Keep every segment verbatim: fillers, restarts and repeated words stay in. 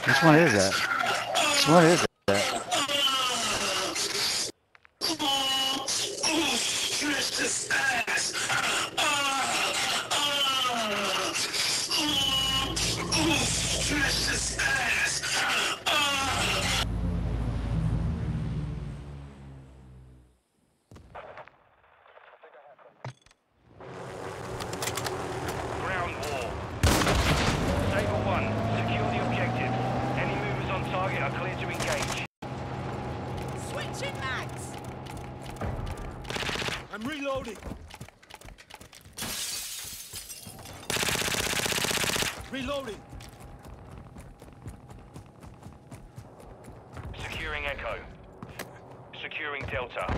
Which one is that? Which one is that? I'm reloading. Reloading. Securing Echo. Securing Delta.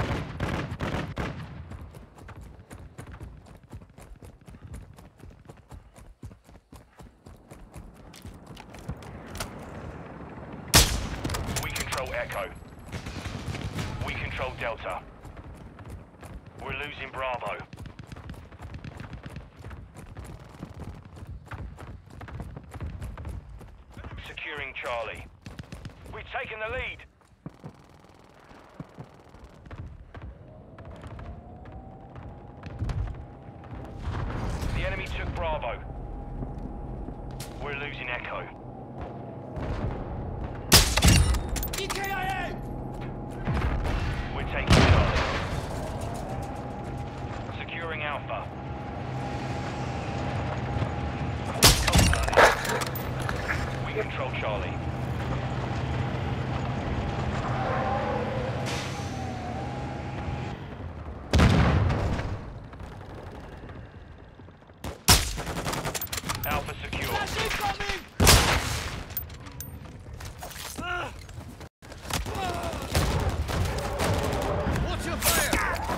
We control Echo. We control Delta. We're losing Bravo. Securing Charlie. We've taken the lead. The enemy took Bravo. We're losing Echo. E K I A! We're taking Charlie. Securing Alpha. We control Charlie. Alpha secure. That's incoming! Ah! Ah! Watch your fire!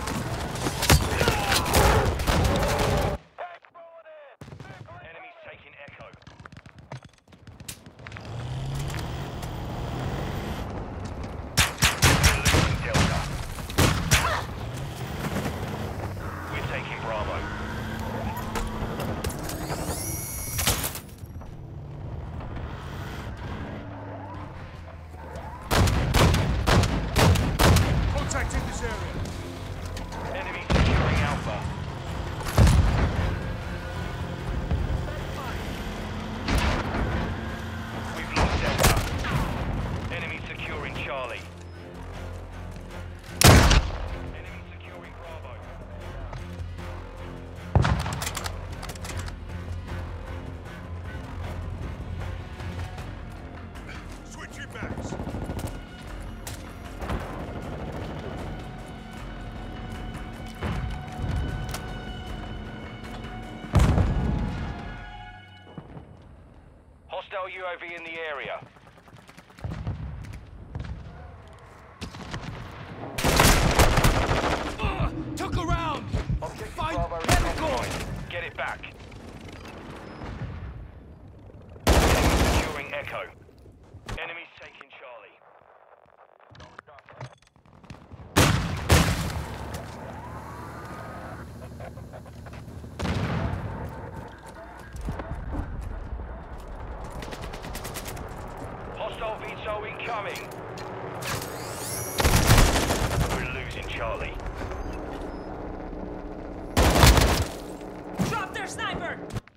Enemies taking Echo. We're losing Delta. We're taking Bravo. Protecting this area. Enemy securing Alpha. We've lost Delta. Enemy securing Charlie. Enemy securing Bravo. Switching backs. Hostile U A V in the area. Uh, took a round! Objective Find Bravo is medical! compromised. Get it back. Enemy securing Echo. Enemies taking Charlie. Hostile V T O incoming. We're losing Charlie. Drop their sniper!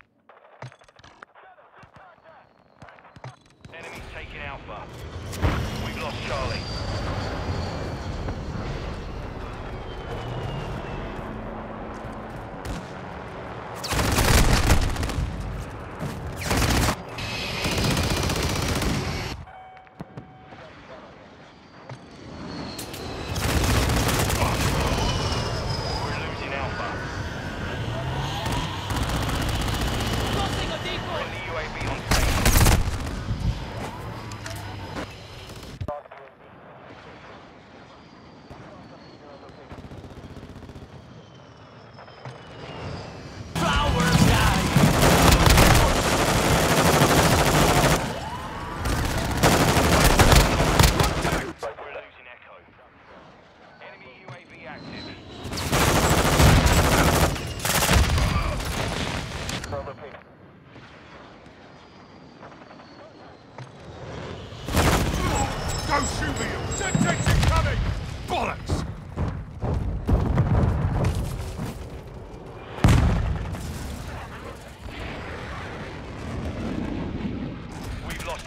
Enemies taking Alpha. We've lost Charlie. We're losing Alpha. Tossing a decoy! Friendly U A V on station.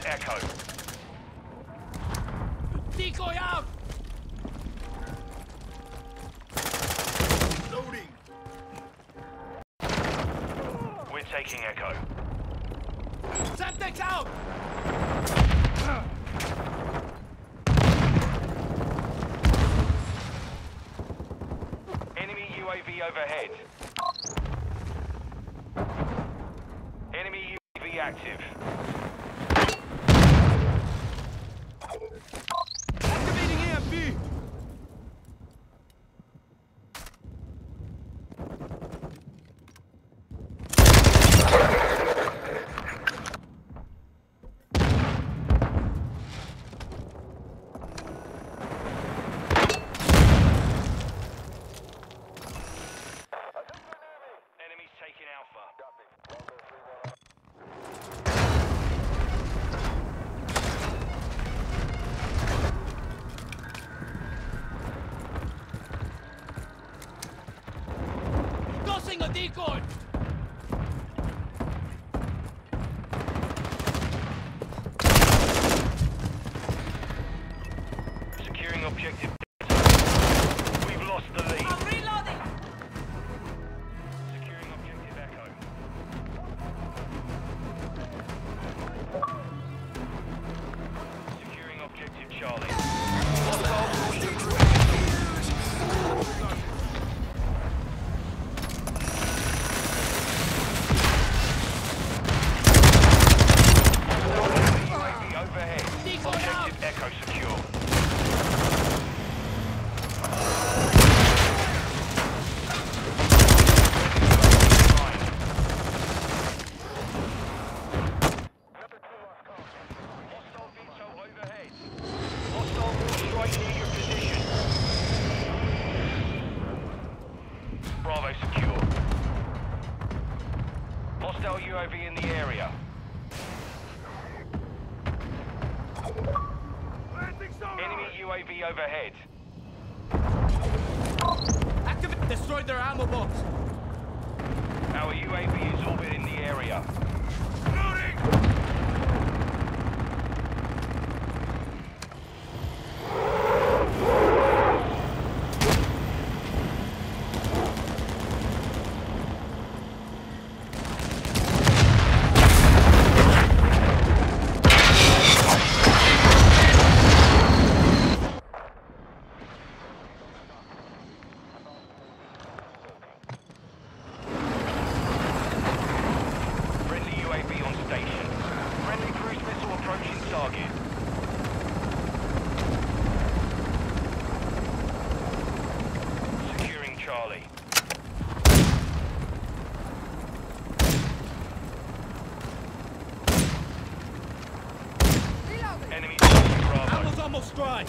Echo. Decoy out! Loading. We're taking Echo. Semtex out! Enemy U A V overhead. Enemy U A V active. Activating A M P. Enemies taking Alpha. Tossing a decoy! Securing objective. We've lost the lead. I'm reloading! Securing objective Echo. Securing objective Charlie. U A V overhead. Decoy out! Objective Echo secure. Hostile Vito overhead. Hostile will strike near your position. Bravo secure. Hostile U A V in the area. Landing sonar. Enemy U A V overhead. Activate! Destroyed their ammo box! Our U A V is orbiting the area. Loading. Friendly U A V on station. Friendly cruise missile approaching target. Securing Charlie. Enemy taking Bravo. Ammo's almost dry!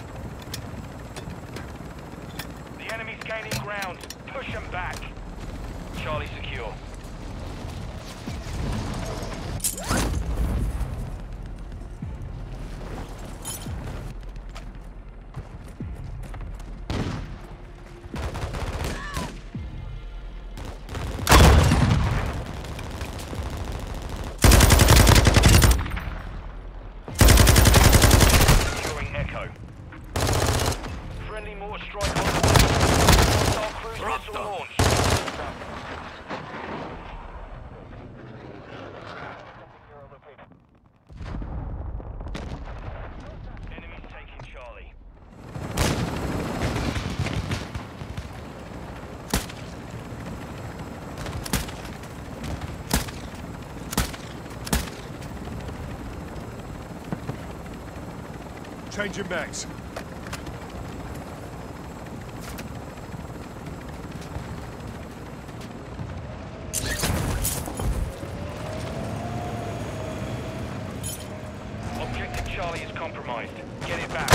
The enemy's gaining ground. Push them back. Charlie secure. Securing Echo. Friendly mortar strike on the Hostile cruise missile launched. Enemies taking Charlie. Changing mags. Objective Charlie is compromised. Get it back.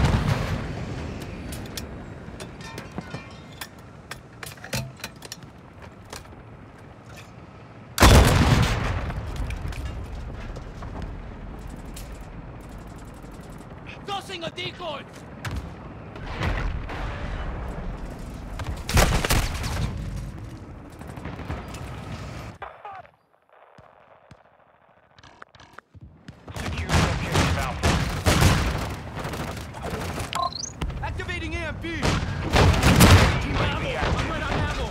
Tossing a decoy! Secure objective B! U A V I'm active. right on ammo.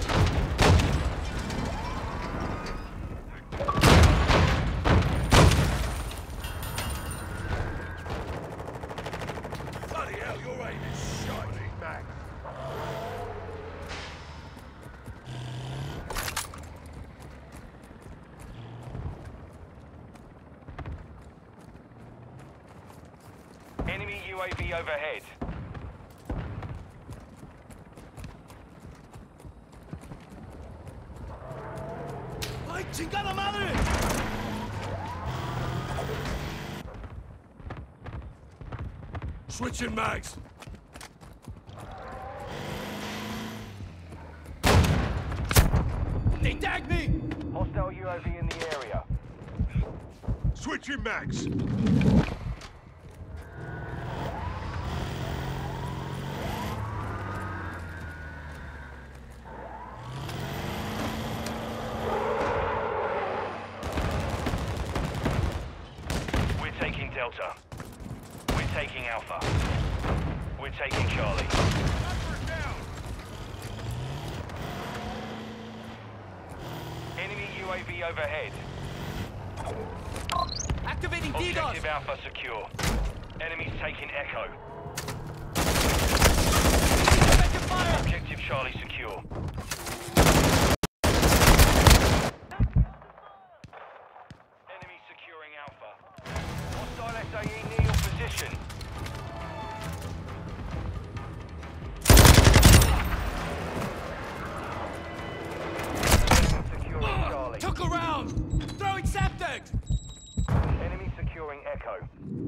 Bloody hell, your aim is shite. Back. Enemy U A V overhead. ¡Ay, chingada madre! Switching mags. They tagged me! Hostile U A V in the area. Switching mags. We're taking Delta. We're taking Alpha. We're taking Charlie. Sniper down. Enemy U A V overhead. Activating D DOS! Objective Alpha secure. Enemies taking Echo. Effective fire! Objective Charlie secure. Enemy securing Alpha. Hostile S A E near your position. Securing Charlie. Took a round! Throwing septic! Enemy securing Echo.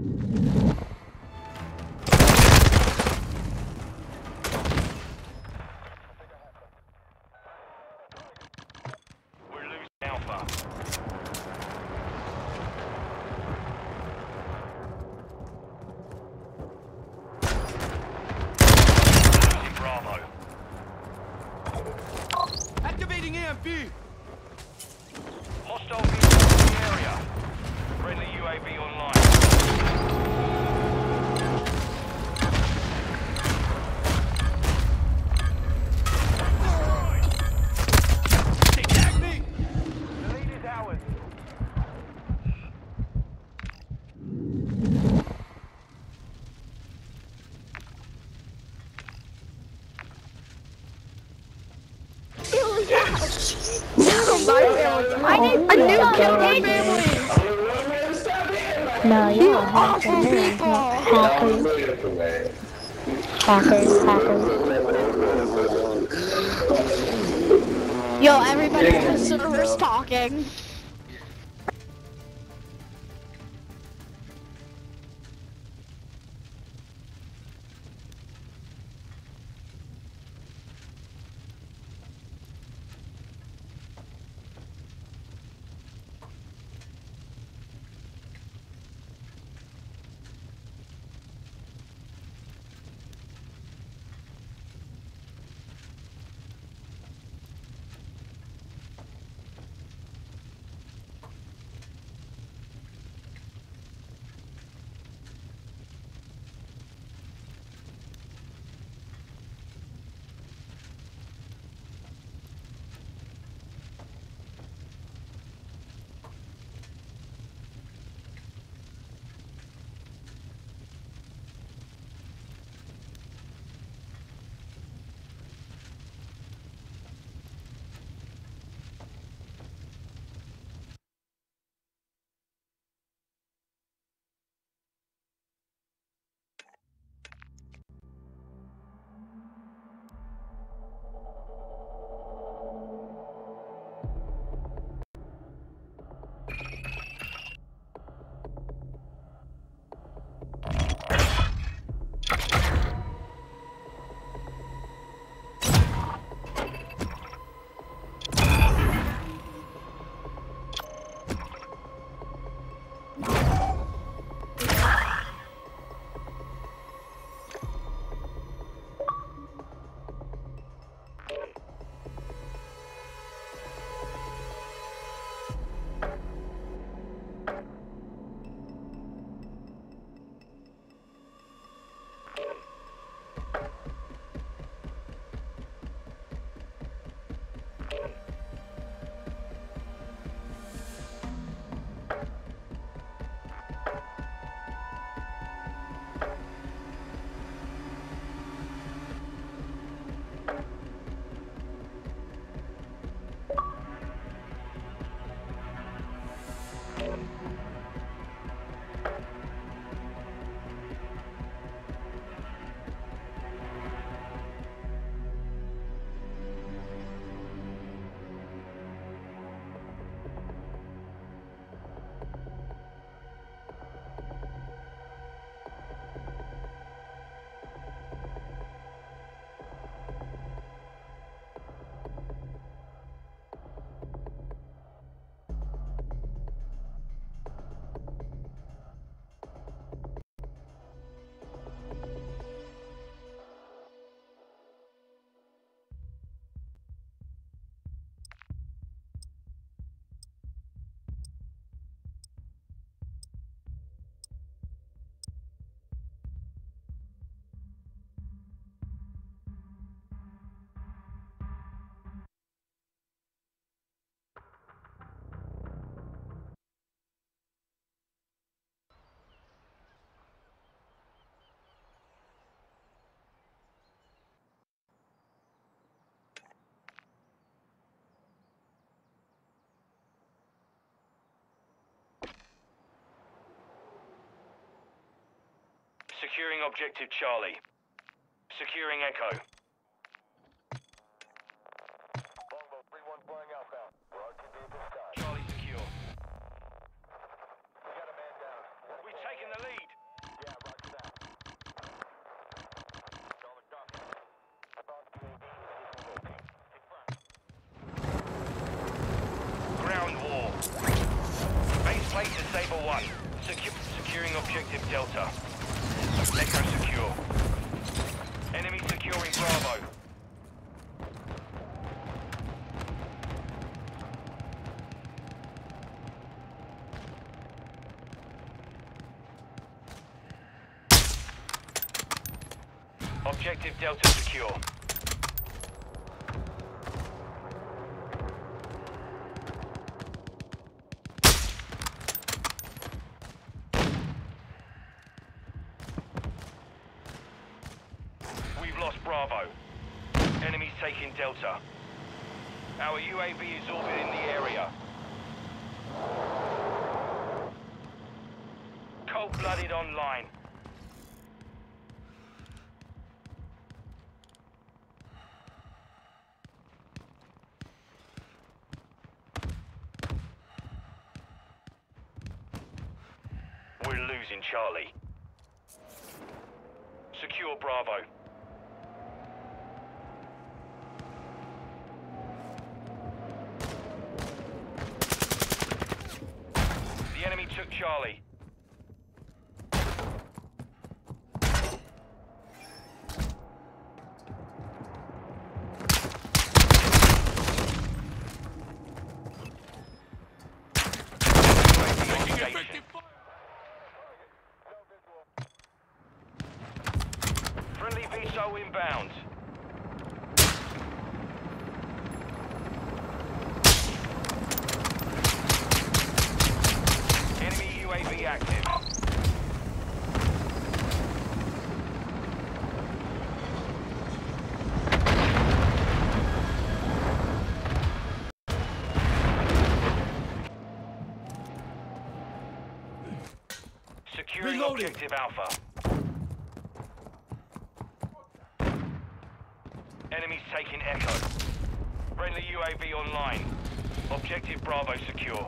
We're losing Alpha. Losing Bravo. Activating A M P. Hostile vehicle in the area. Friendly U A V online. They tagged me! The lead is ours. I need a new kill my family. No, you You don't have to awful do it. people. Hackers. Hackers, hackers. Yo, everybody in the server's talking. Securing objective Charlie. Securing Echo. Charlie secure. We've taken the lead. Ground war. Base plate disable one. Secu securing objective Delta. Echo secure. Enemy securing Bravo. Objective Delta secure. We've lost Bravo. Enemies taking Delta. Our U A V is orbiting the area. Cold-blooded online. We're losing Charlie. Secure Bravo. The enemy took Charlie. Friendly V S O inbound. Enemy U A V active. Securing Reloading. objective Alpha. Enemies taking Echo. Friendly U A V online. Objective Bravo secure.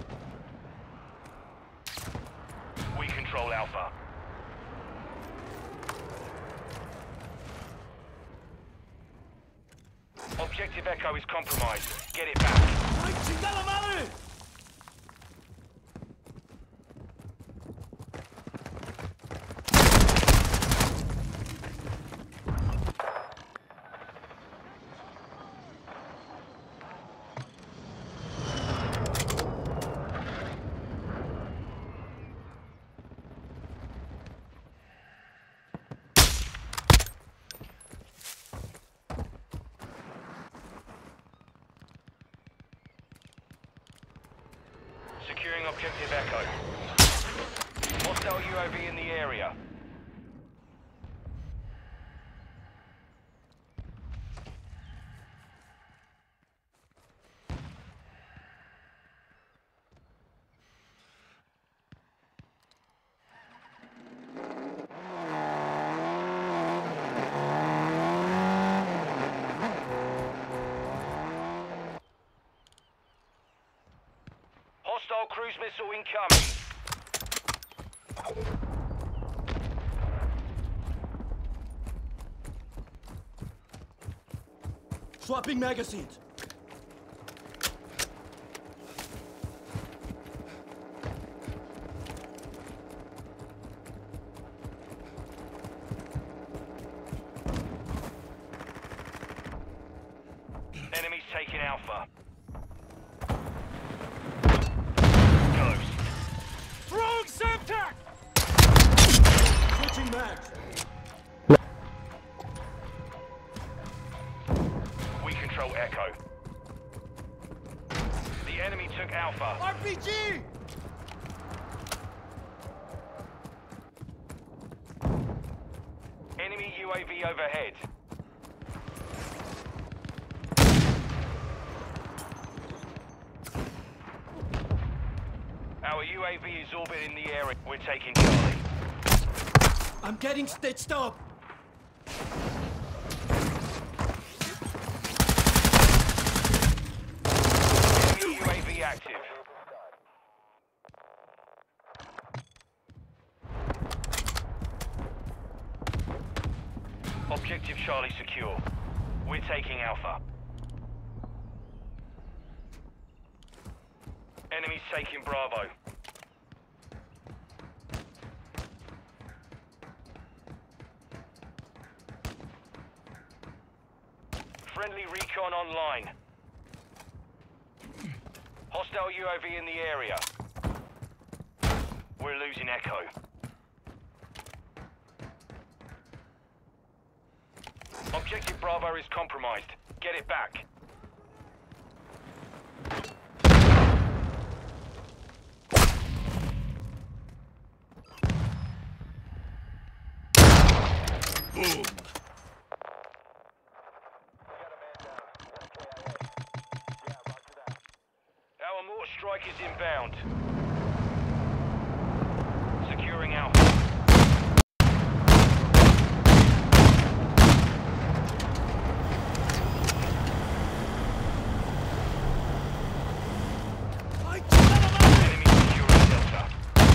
We control Alpha. Objective Echo is compromised. Get it back. ¡Ay, chingada madre! Securing objective Echo. Hostile U A V in the area. Hostile cruise missile incoming. Swapping magazines. Enemies taking Alpha. Throwing Semtac! Switching mags. We control Echo. The enemy took Alpha. R P G! Enemy U A V overhead. Our U A V is orbiting the area. We're taking Charlie. I'm getting stitched up. U A V active. Objective Charlie secure. We're taking Alpha. Enemies taking Bravo. Friendly recon online. Hostile U A V in the area. We're losing Echo. Objective Bravo is compromised. Get it back. Boom. Our mortar strike is inbound. Securing Alpha. Enemy securing Delta.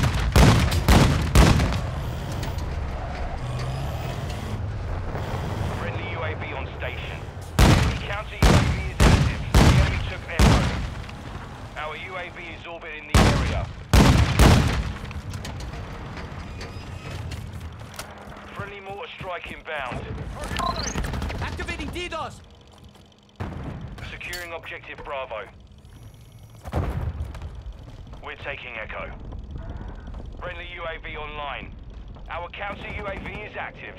Friendly U A V on station. Enemy counter U A V is active. The enemy took Echo. Our U A V is orbiting the area. Friendly mortar strike inbound. Activating DDoS. Securing objective Bravo. We're taking Echo. Friendly U A V online. Our counter U A V is active.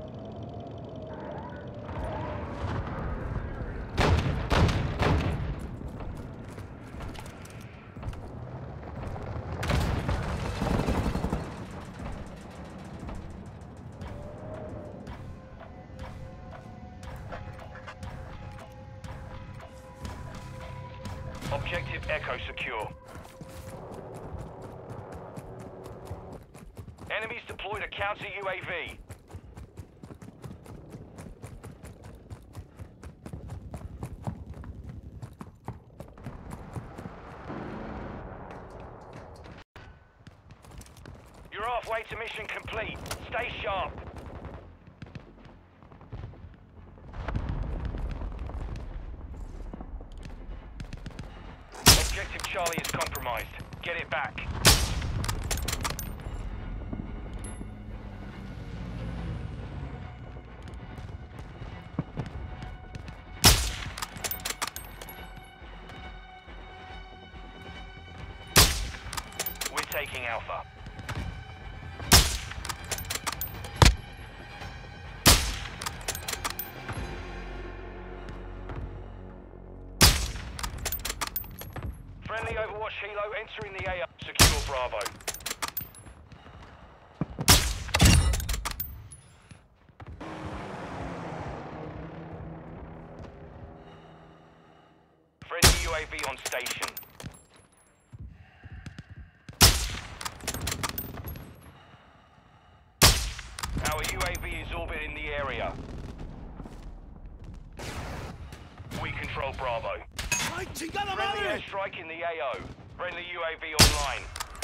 Objective Echo secure. Enemies deployed a counter U A V. You're halfway to mission complete. Stay sharp. Objective Charlie is compromised. Get it back. We're taking Alpha. Friendly Overwatch Helo entering the A O. Secure Bravo. Friendly U A V on station. Our U A V is orbiting the area. We control Bravo. ¡Ay, chingada Friendly madre! airstrike in the A O. Friendly U A V online.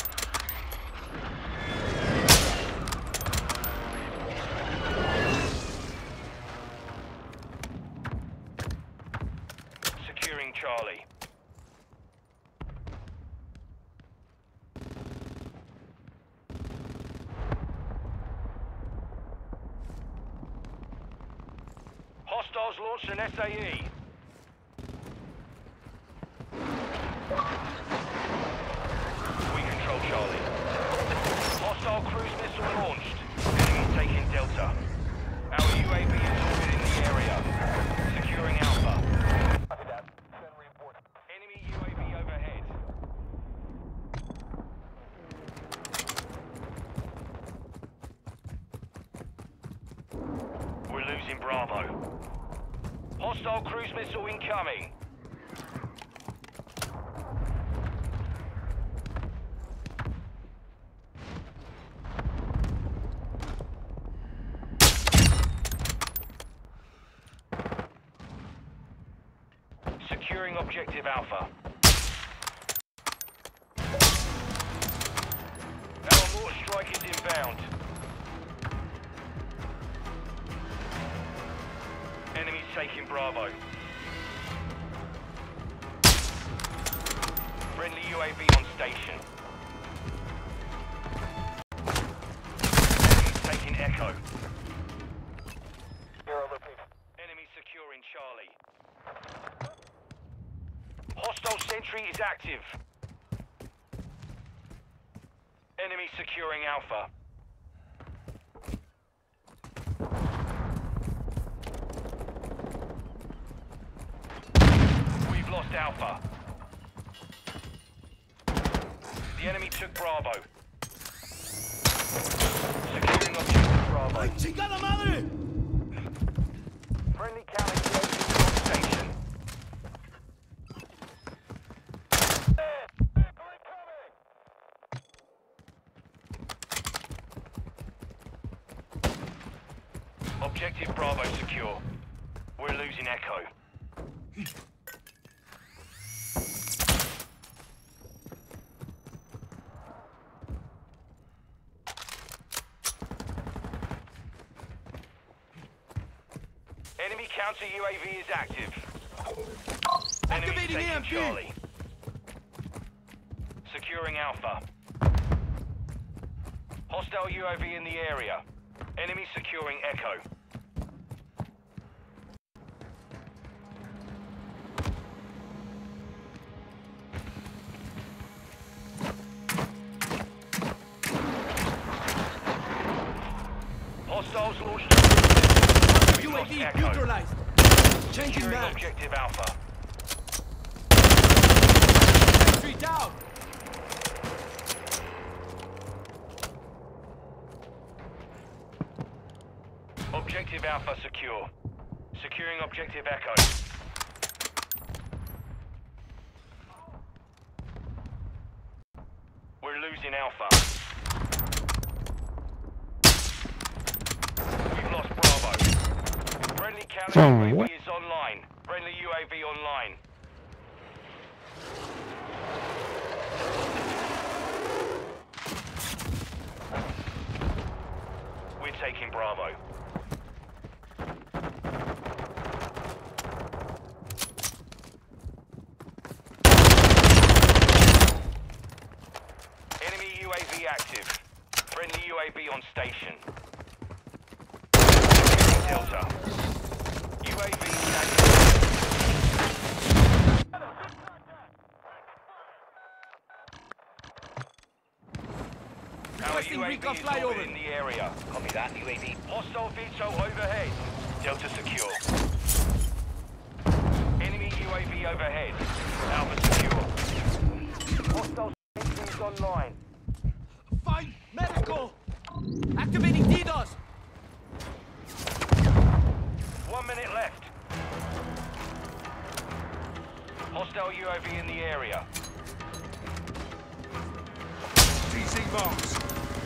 Securing Charlie. Hostiles launched an S A E. We control Charlie. Hostile cruise missile launched. Enemy taking Delta. Our U A V is orbiting the area. Securing Alpha. Enemy U A V overhead. We're losing Bravo. Hostile cruise missile incoming. Securing objective Alpha. Our mortar strike is inbound. Enemies taking Bravo. Friendly U A V on station. Enemies taking Echo. Enemy securing Charlie. Hostile sentry is active. Enemy securing Alpha. We've lost Alpha. The enemy took Bravo. Securing objective Bravo. ¡Ay, chingada madre! Friendly counter U A V on station. Objective Bravo secure. We're losing Echo. Enemy counter U A V is active. Enemy Activating taking A M P. Charlie. Securing Alpha. Hostile U A V in the area. Enemy securing Echo. Hostiles launched U A V Echo. neutralized. Changing Securing back. objective Alpha. Entry down. Objective Alpha secure. Securing objective Echo. We're losing Alpha. We've lost Bravo. Friendly counter Oh, U A V what? is online. Friendly U A V online. We're taking Bravo. Enemy U A V active. Friendly U A V on station. Delta. U A V active. Our Requesting U A V recon is flyover. orbiting the area. Copy that, U A V. Hostile V T O L overhead. Delta secure. Enemy U A V overhead. Alpha secure. Hostile sentries online. Find medical. Activating DDoS. One minute left. Hostile U A V in the area. T C marks.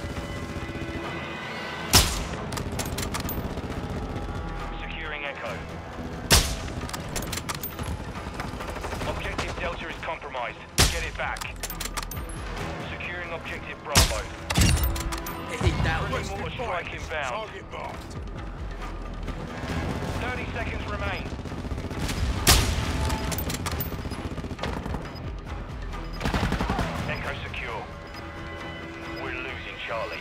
Securing Echo. Objective Delta is compromised. Get it back. Securing objective Bravo. Hey, that was Friendly mortar strike inbound. Target marked. thirty seconds remain. Echo secure. We're losing Charlie.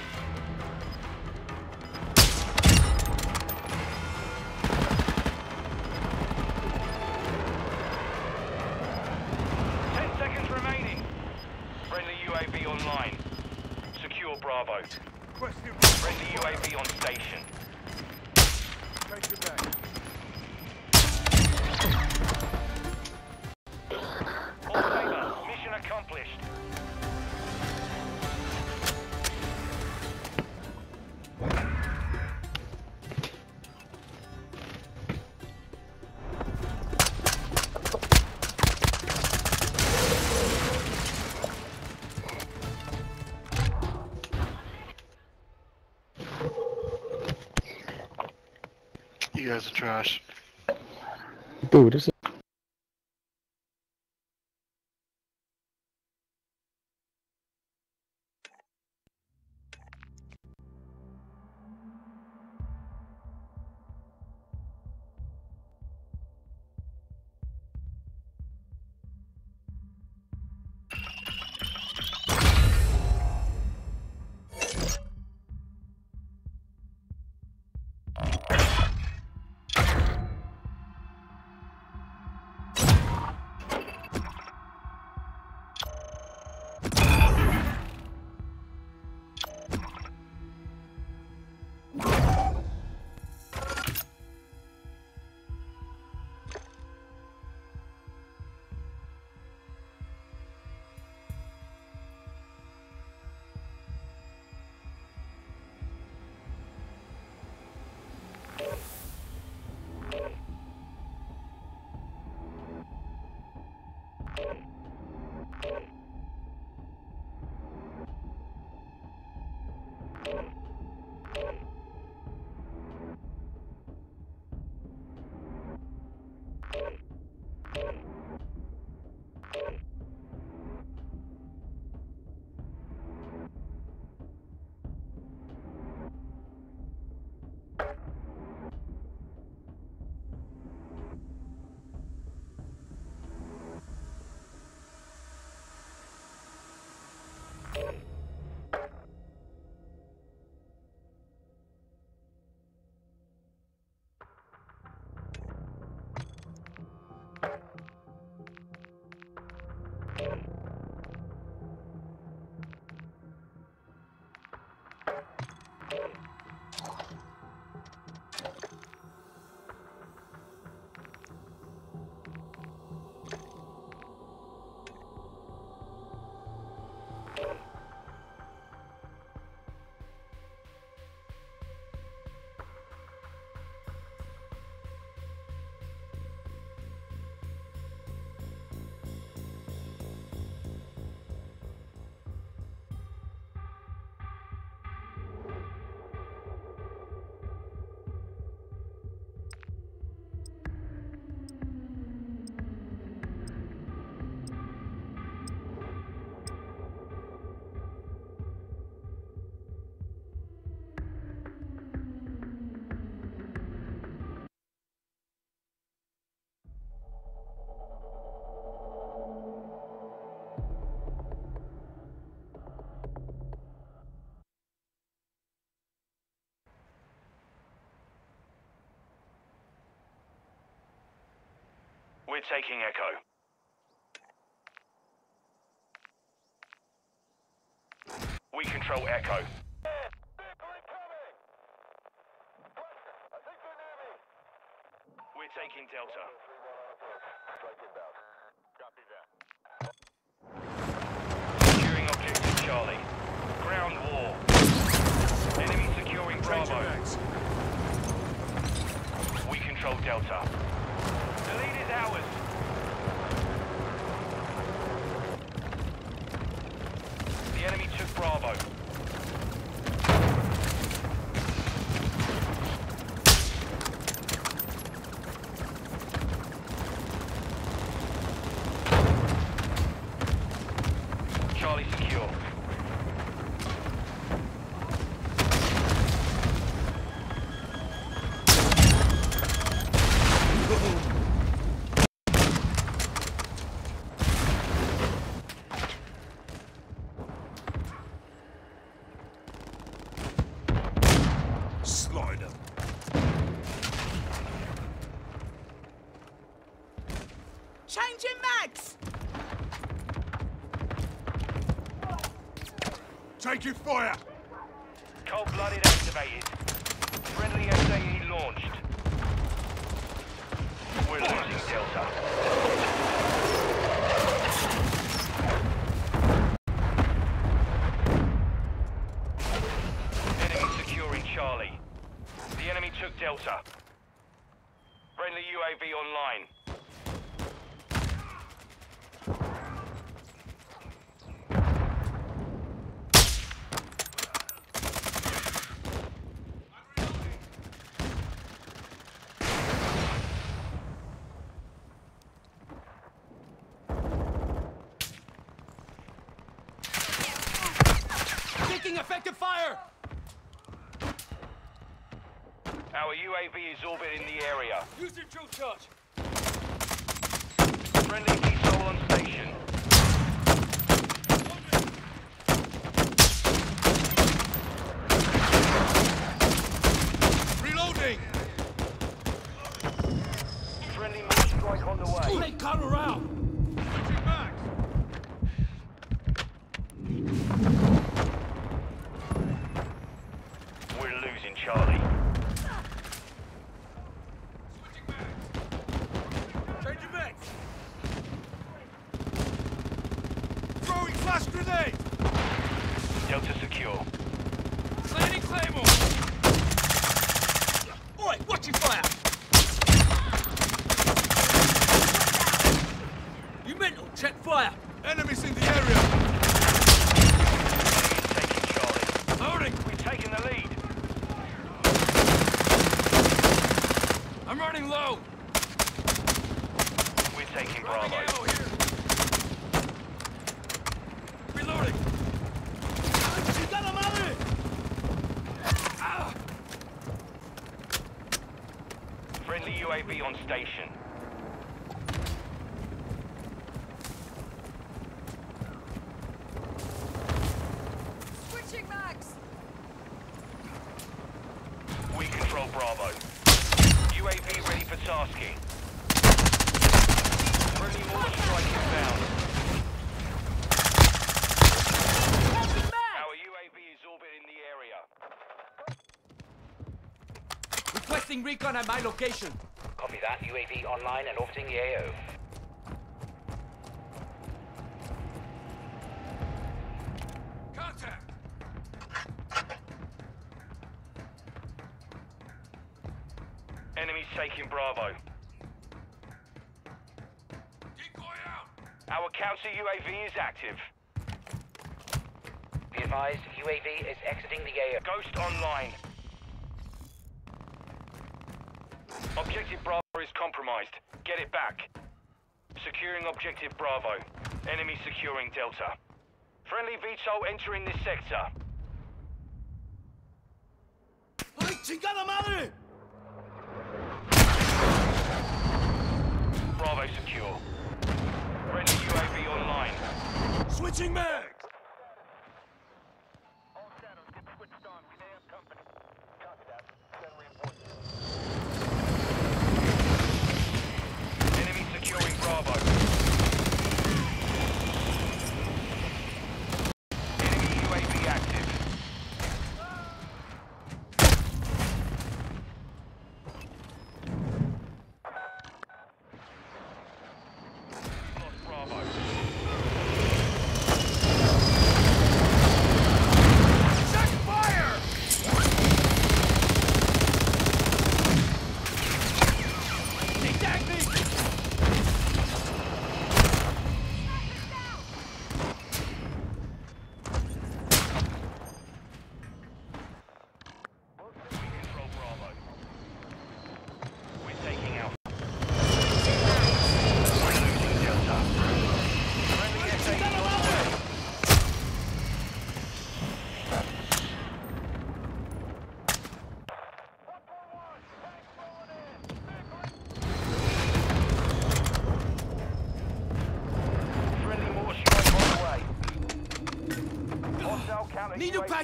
Ten seconds remaining. Friendly U A V online. Secure Bravo. Question. Friendly U A V on station. Take it back. All favor. Mission accomplished. You guys are trash. Dude, this is We're taking Echo. We control Echo. We're taking Delta. Securing objective Charlie. Ground war. Enemy securing Bravo. We control Delta. The lead is ours. The enemy took Bravo. Charlie secure. Slide 'em. Changing mags! Taking fire. Cold-blooded activated. Friendly S A E launched. We're losing Delta. Enemy securing Charlie. The enemy took Delta. Friendly U A V online. Taking effective fire! Our U A V is orbiting the area. Using drill charge! Friendly V SOL on station. Reloading. Friendly missile strike on the way. Hey, cut around! Switching back. We're losing Charlie. Switching back. Changing back. Throwing flash grenade. Delta secure. Planting Claymore. Oi, watch your fire! You mental, check fire! Enemies in the area. Enemy's taking Charlie. Loading. We've taken the lead. I'm running low. We're taking Running Bravo. ammo here. Reloading. ¡Chingada madre! Ah. Friendly U A V on station. Switching mags! We control Bravo. U A V ready for tasking. Friendly mortar strike inbound. Our U A V is orbiting the area. Requesting recon at my location. Copy that. U A V online and orbiting the A O. Contact. Enemies taking Bravo. Decoy out. Our counter U A V is active. Be advised, U A V is exiting the A O. Ghost online. Objective Bravo is compromised. Get it back. Securing Objective Bravo. Enemy securing Delta. Friendly V SOL entering this sector. ¡Ay, chingada madre! Bravo secure. Friendly U A V online. Switching mags. Enemy securing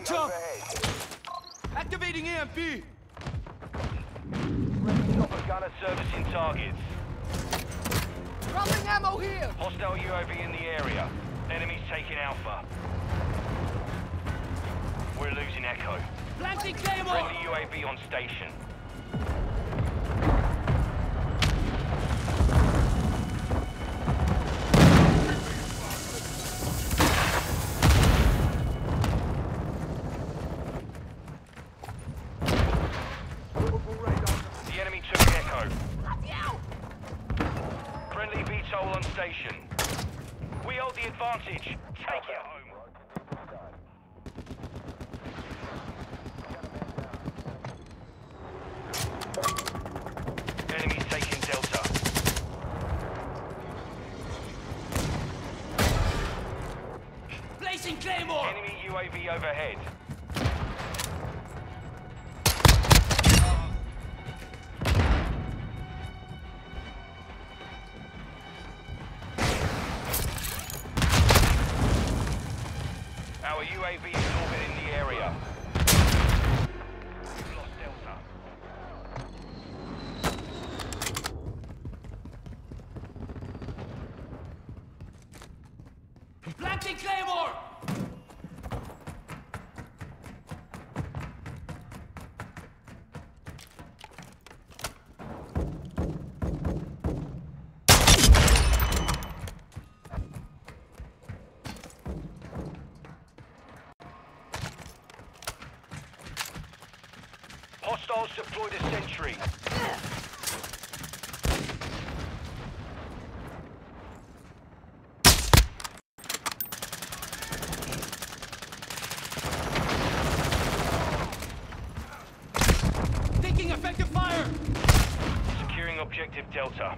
Breacher! Activating A M P! Chopper gunner servicing targets. Dropping ammo here! Hostile U A V in the area. Enemies taking Alpha. We're losing Echo. Planting Claymore! Friendly U A V on station. The enemy took Echo. Friendly V TOL on station. We hold the advantage. Take it home. Enemies taking Delta. Placing Claymore! Enemy U A V overhead. Our U A V is orbiting the area. We've lost Delta. Planting Claymore! Hostiles deployed a sentry. Taking effective fire! Securing objective Delta.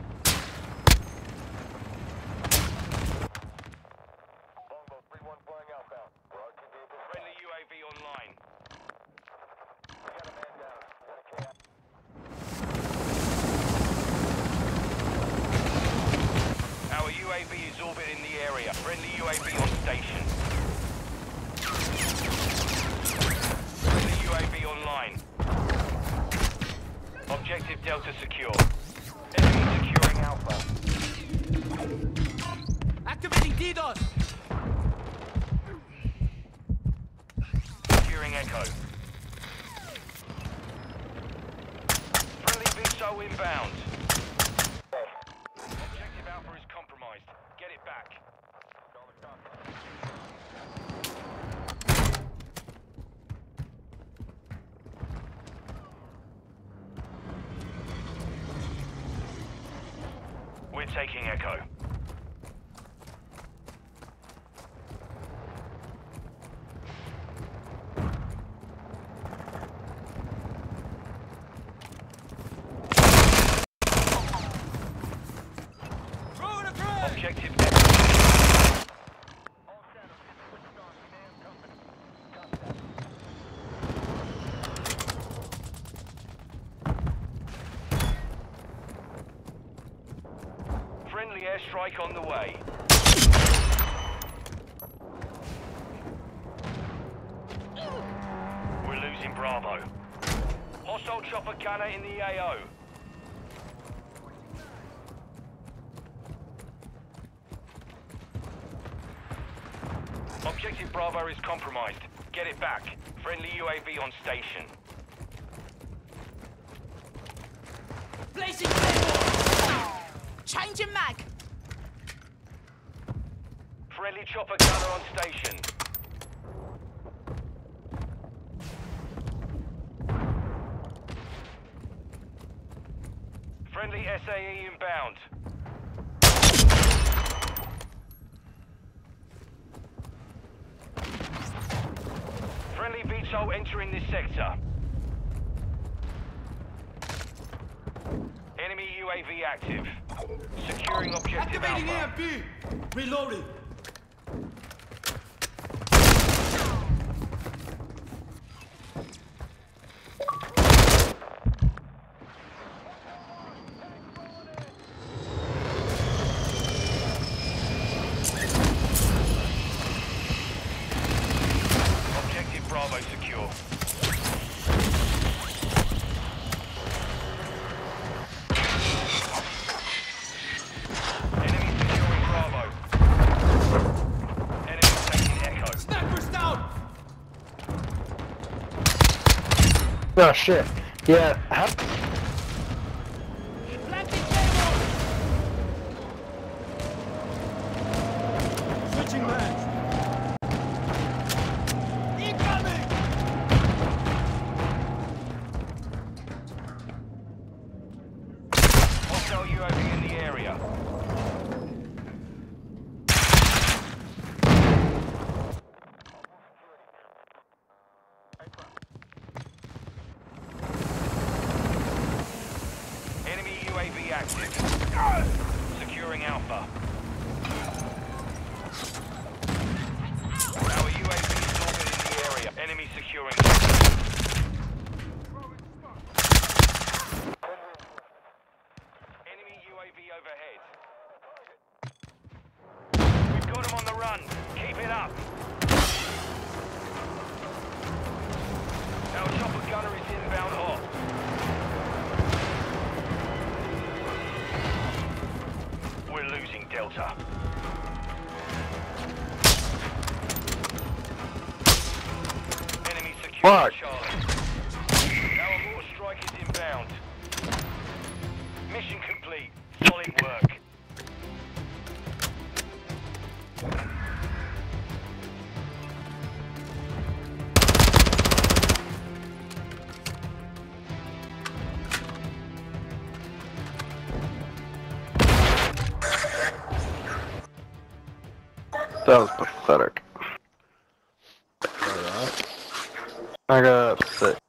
Friendly U A V online. Our U A V is orbiting the area. Friendly U A V on station. Friendly U A V online. Objective Delta secure. Enemy securing Alpha. Activating DDoS! Securing Echo. Friendly V TOL inbound. Objective Alpha is compromised. Get it back. We're taking Echo. Throwing a grenade! Objective Echo. Friendly airstrike on the way. We're losing Bravo. Hostile chopper gunner in the A O. Objective Bravo is compromised. Get it back. Friendly U A V on station. Placing Claymore! Changing mag! Friendly chopper gunner on station. Friendly S A E inbound. Friendly V TOL entering this sector. Enemy U A V active. Securing objective Activating A M Alpha. P! Reloading! Objective Bravo secure. Enemy securing Bravo. Enemy taking Echo. Snipers down! Oh shit. Yeah. How Planting payload! Switching mags! Incoming! Hostile U A V in the area. Enemy U A V active. Securing Alpha. Our U A V is orbiting the area. Enemy securing. Enemy U A V overhead. We've got him on the run. Keep it up. Our chopper gunner is inbound hot. We're losing Delta. Enemy secure Fuck. Charlie. Our more strike is inbound. Mission complete. Solid work. That was pathetic. I got sick.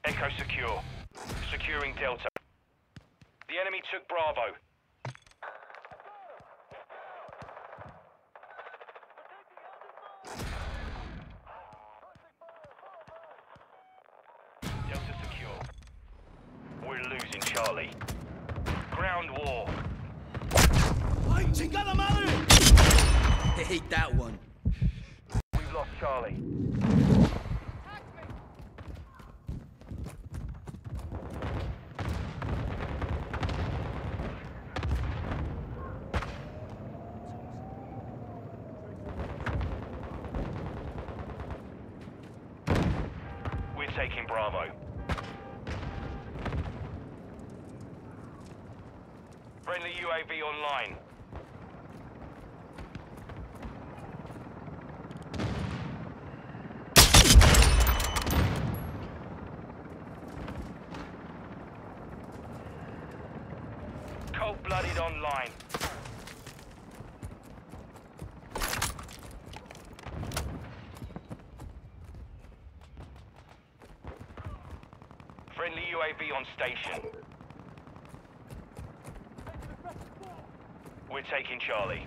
Echo secure. Securing Delta. The enemy took Bravo. Delta secure. We're losing Charlie. Ground war. Ay, chingada madre! They hate that one. We've lost Charlie. We're taking Bravo. Friendly U A V online. Cold-blooded online. Friendly U A V on station. We're taking Charlie.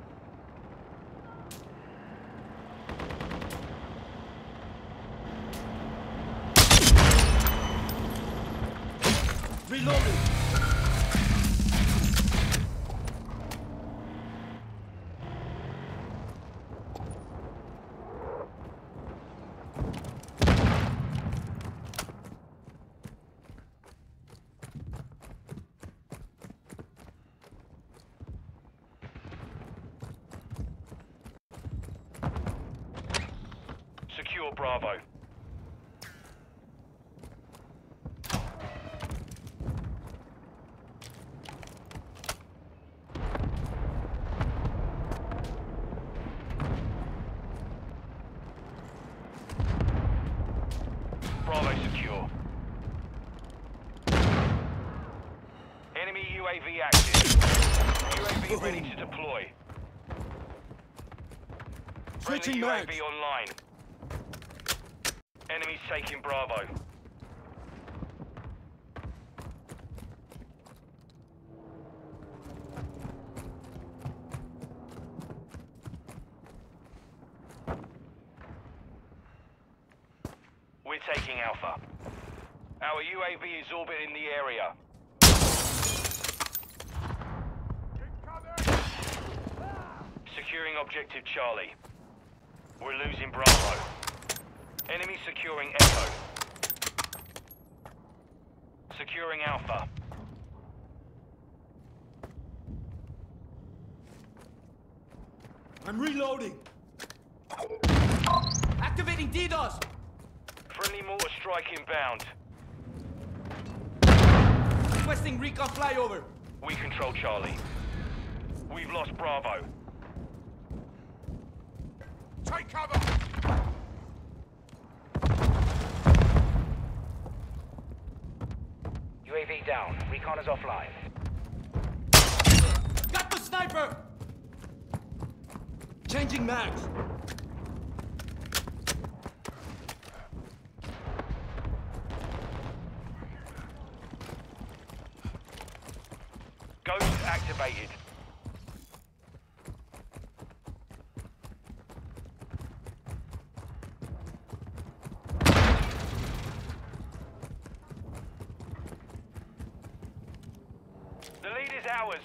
Reloading! Secure Bravo. Bravo secure. Enemy U A V active. U A V ready to deploy. Friendly Switching U A mags. V online. Enemies taking Bravo. We're taking Alpha. Our U A V is orbiting the area. Securing objective Charlie. We're losing Bravo. Enemy securing Echo. Securing Alpha. I'm reloading! Activating DDoS! Friendly mortar strike inbound. Requesting recon flyover! We control Charlie. We've lost Bravo. Take cover! U A V down. Recon is offline. Got the sniper! Changing mags! Ghost activated. The lead is ours.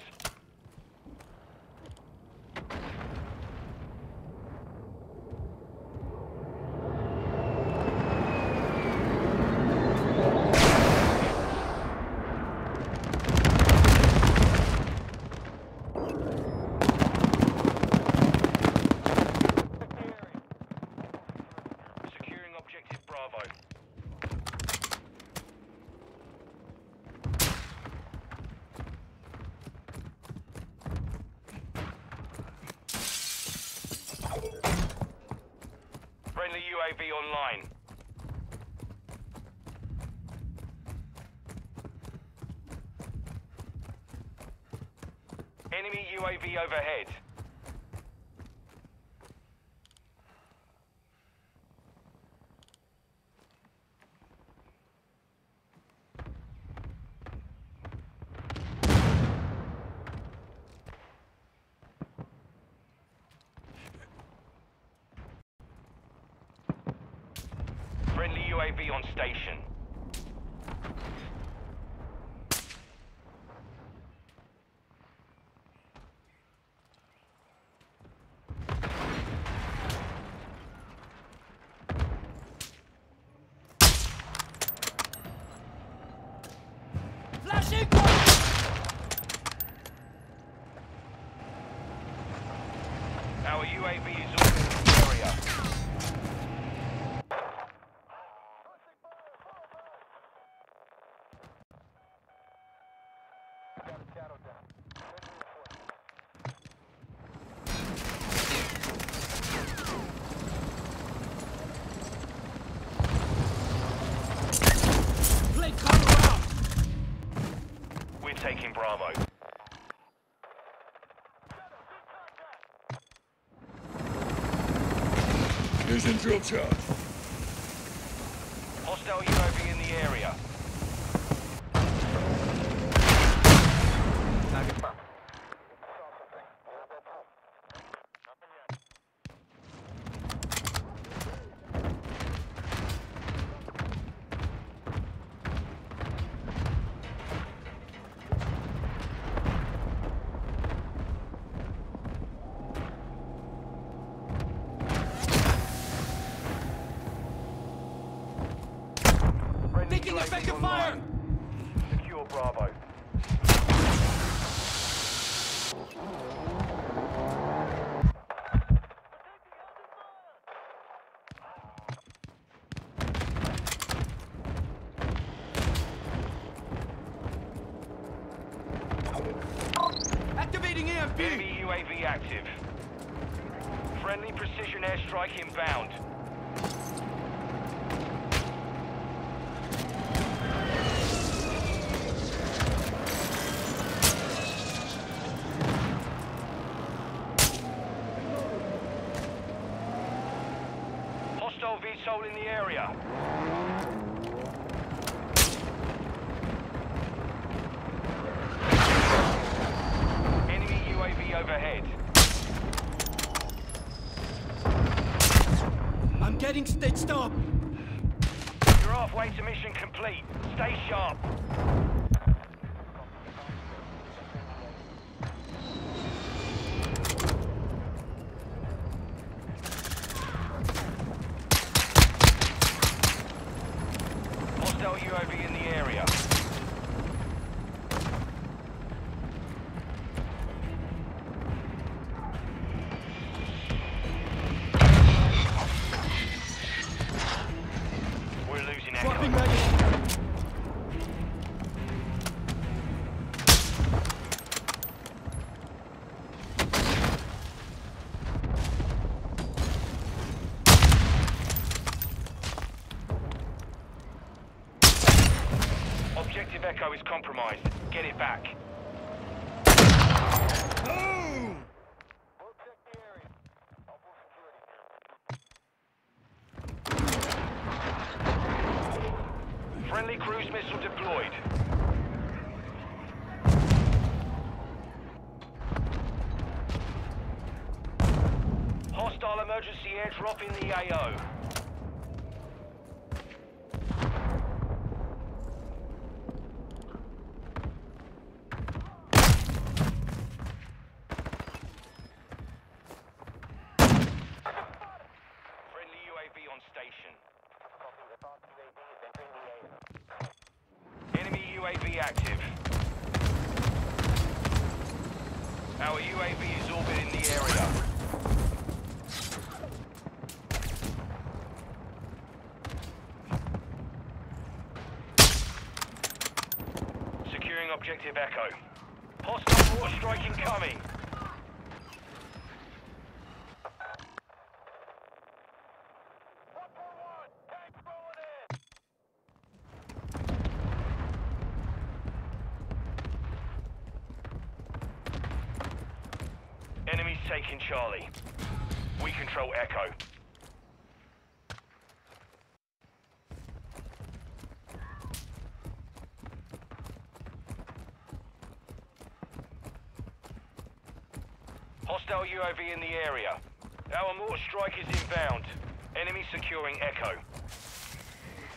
Securing objective Bravo. Friendly U A V online. Enemy U A V overhead. U A V on station. Flashing! Our U A V is orbiting the area. Play cover out! We're taking Bravo. Vision drill charge. Hostile U A V in the area. Friendly Taking U A V effective online. fire! Secure Bravo. Activating A M P! Enemy U A V active. Friendly precision airstrike inbound. Hostile V SOL in the area. Enemy U A V overhead. I'm getting stitched up! You're halfway to mission complete. Stay sharp. Hostile U A V in the area. We're losing Dropping Echo. magazine! Objective Echo is compromised. Get it back. Boom! Friendly cruise missile deployed. Hostile emergency airdrop in the A O. Friendly U A V on station. Enemy U A V active. Our U A V is orbiting the area. Securing objective Echo. Hostile mortar strike incoming. Enemies taking Charlie. We control Echo. Hostile U A V in the area. Our mortar strike is inbound. Enemy securing Echo.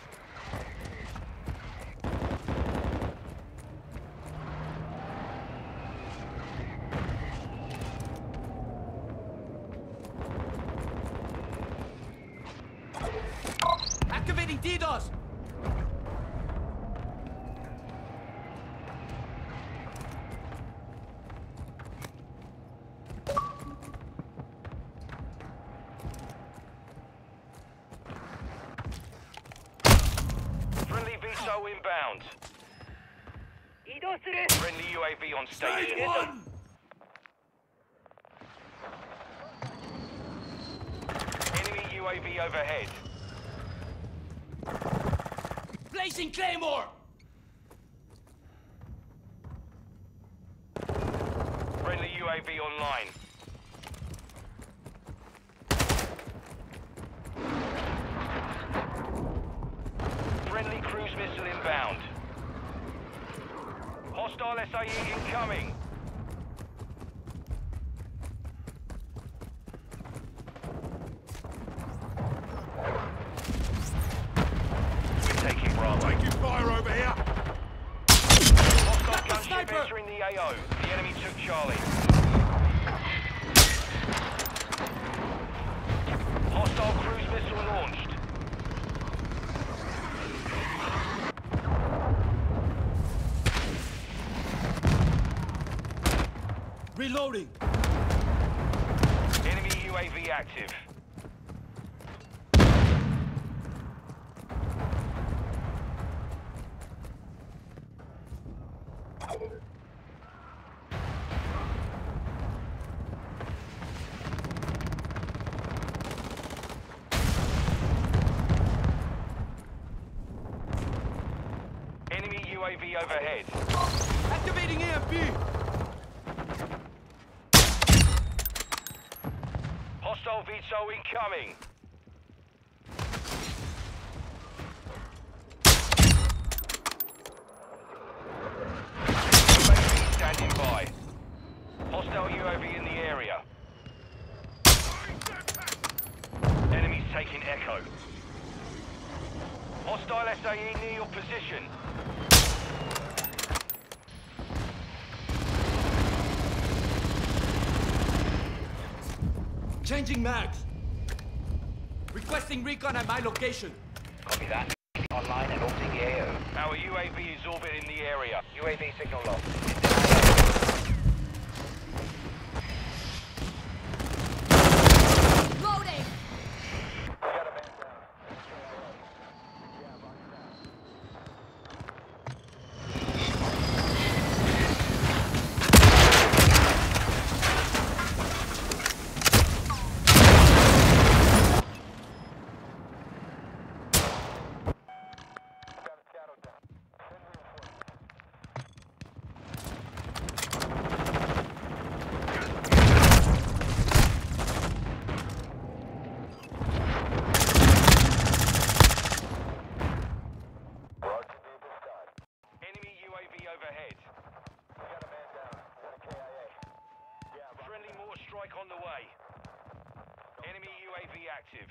inbound. Friendly U A V on station. One! Enemy U A V overhead. Placing Claymore! Friendly U A V online. Friendly cruise missile inbound. Hostile S A E incoming. We're taking Bravo. Taking fire over here! Hostile gunship sniper! entering the A O. The enemy took Charlie. Hostile cruise missile launched. Reloading! Enemy U A V active. Enemy U A V overhead. Activating A M P! Hostile V T O incoming. U A V standing by. Hostile U A V in the area. Enemies taking Echo. Hostile S A E near your position. Changing mags! Requesting recon at my location. Copy that. Online and orbiting the A O. Our U A V is orbiting the area. U A V signal lost. Loading! Enemy U A V overhead. Friendly mortar strike on the way. Enemy U A V active.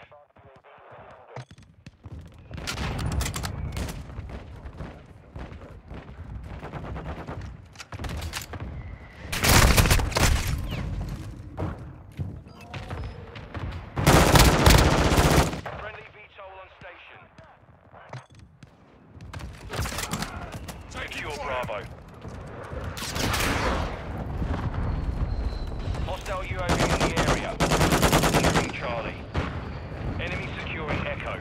Friendly V T O L on station. Secure Bravo. Hostile U A V in the area. Securing Charlie. Enemy securing Echo.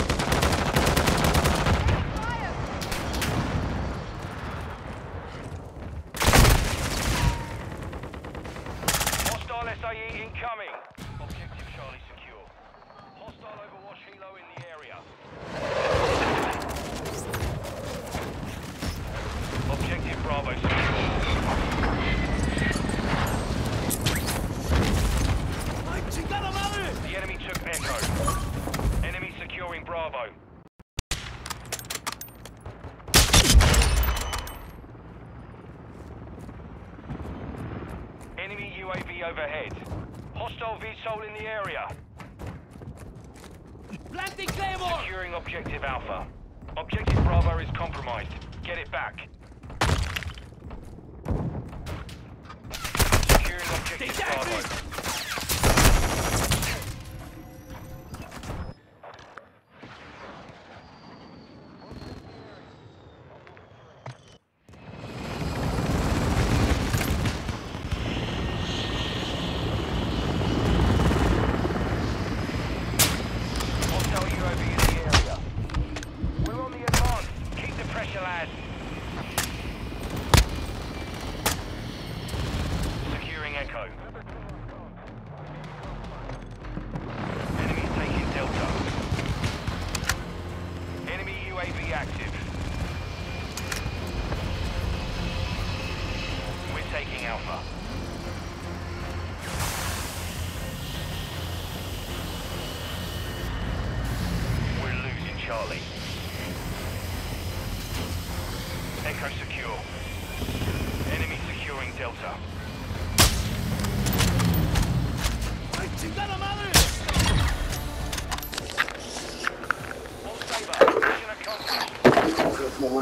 Hostile S A E incoming. Objective Charlie secure. Hostile Overwatch Helo in the area. Objective Bravo secure. The enemy took Echo. Enemy securing Bravo. Enemy U A V overhead. Hostile V SOL in the area. Planting Claymore! Securing Objective Alpha. Objective Bravo is compromised. Get it back. Securing Objective Bravo. Hostile U A V in the area. We're on the advance. Keep the pressure, lads. taking Alpha. We're losing Charlie. Echo secure. Enemy securing Delta. ¡Ay, chingada madre! All Saber, mission accomplished.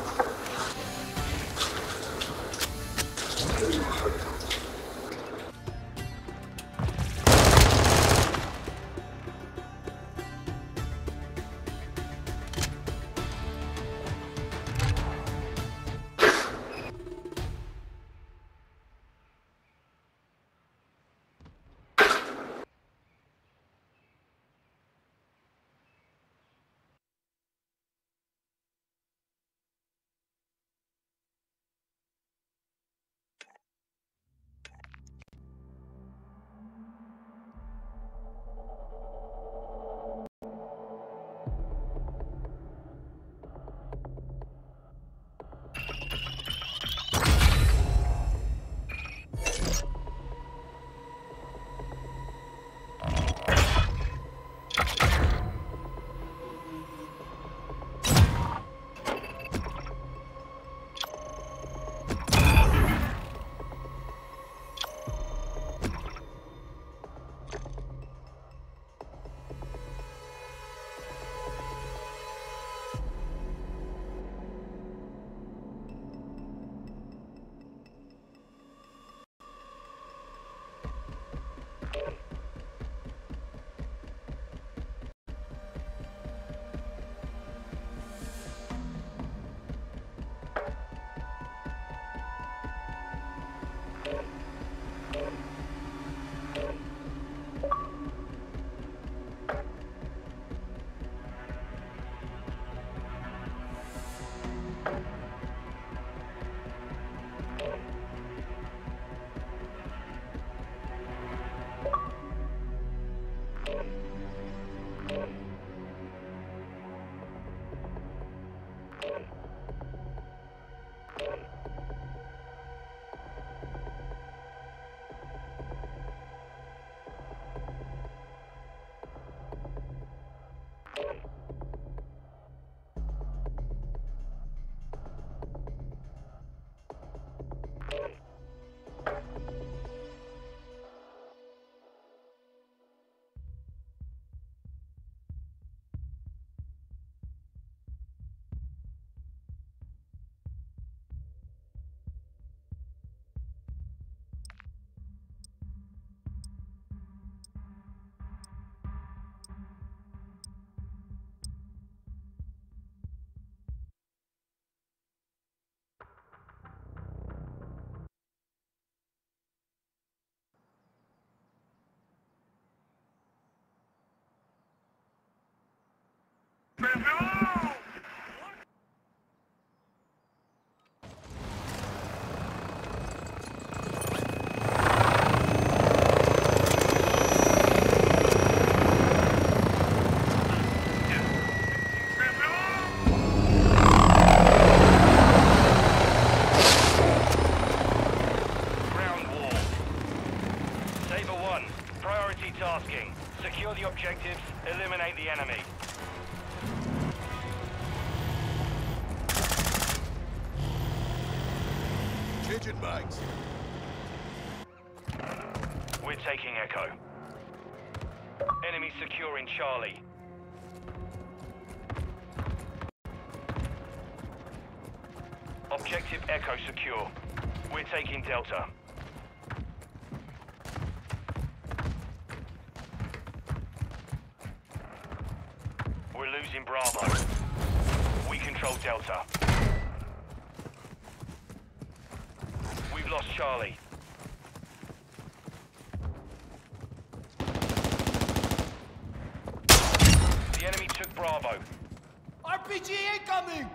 Tasking. Secure the objectives, eliminate the enemy. Changing mags. We're taking Echo. Enemy securing Charlie. Objective Echo secure. We're taking Delta. We're losing Bravo. We control Delta. We've lost Charlie. The enemy took Bravo. R P G incoming!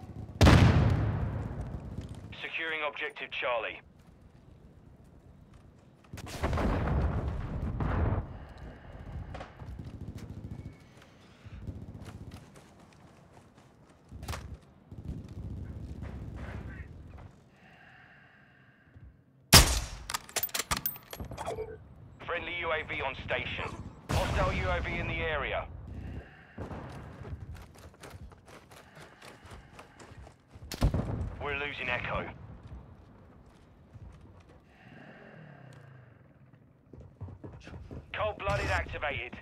Securing objective Charlie. Friendly U A V on station. Hostile U A V in the area. We're losing Echo. Cold-blooded activated.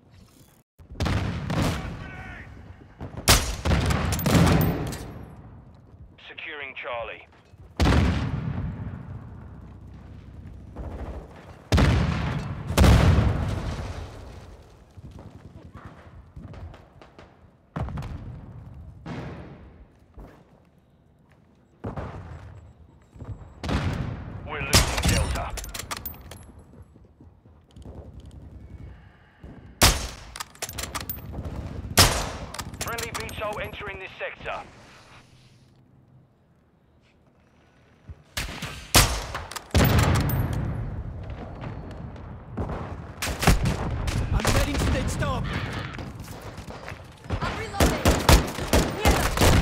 Securing Charlie. We're losing Delta. Friendly V T O L entering this sector. I'm setting stage stop. I'm reloading. Here.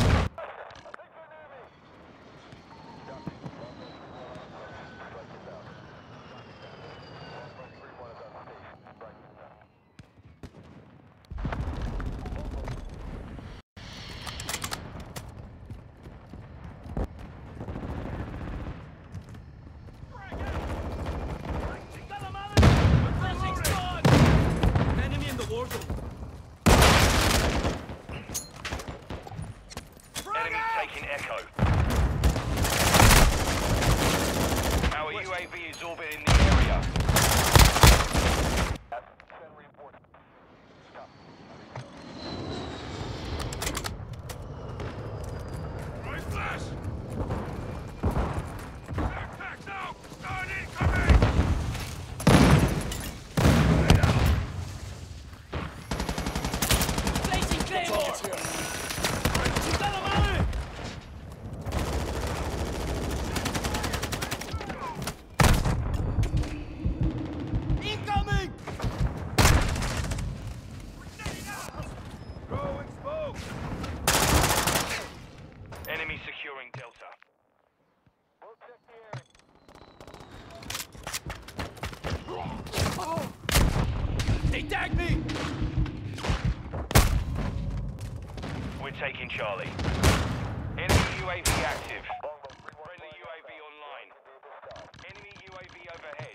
Enemy in the war zone. Enemies taking Echo. Our U A V is orbiting the area. Right flash! Backpack now! Start incoming! Placing Claymore. Chingada madre. Incoming. Throwing smoke! Enemy securing Delta. They tagged me. We're taking Charlie. Enemy U A V active. Friendly U A V online. Enemy U A V overhead.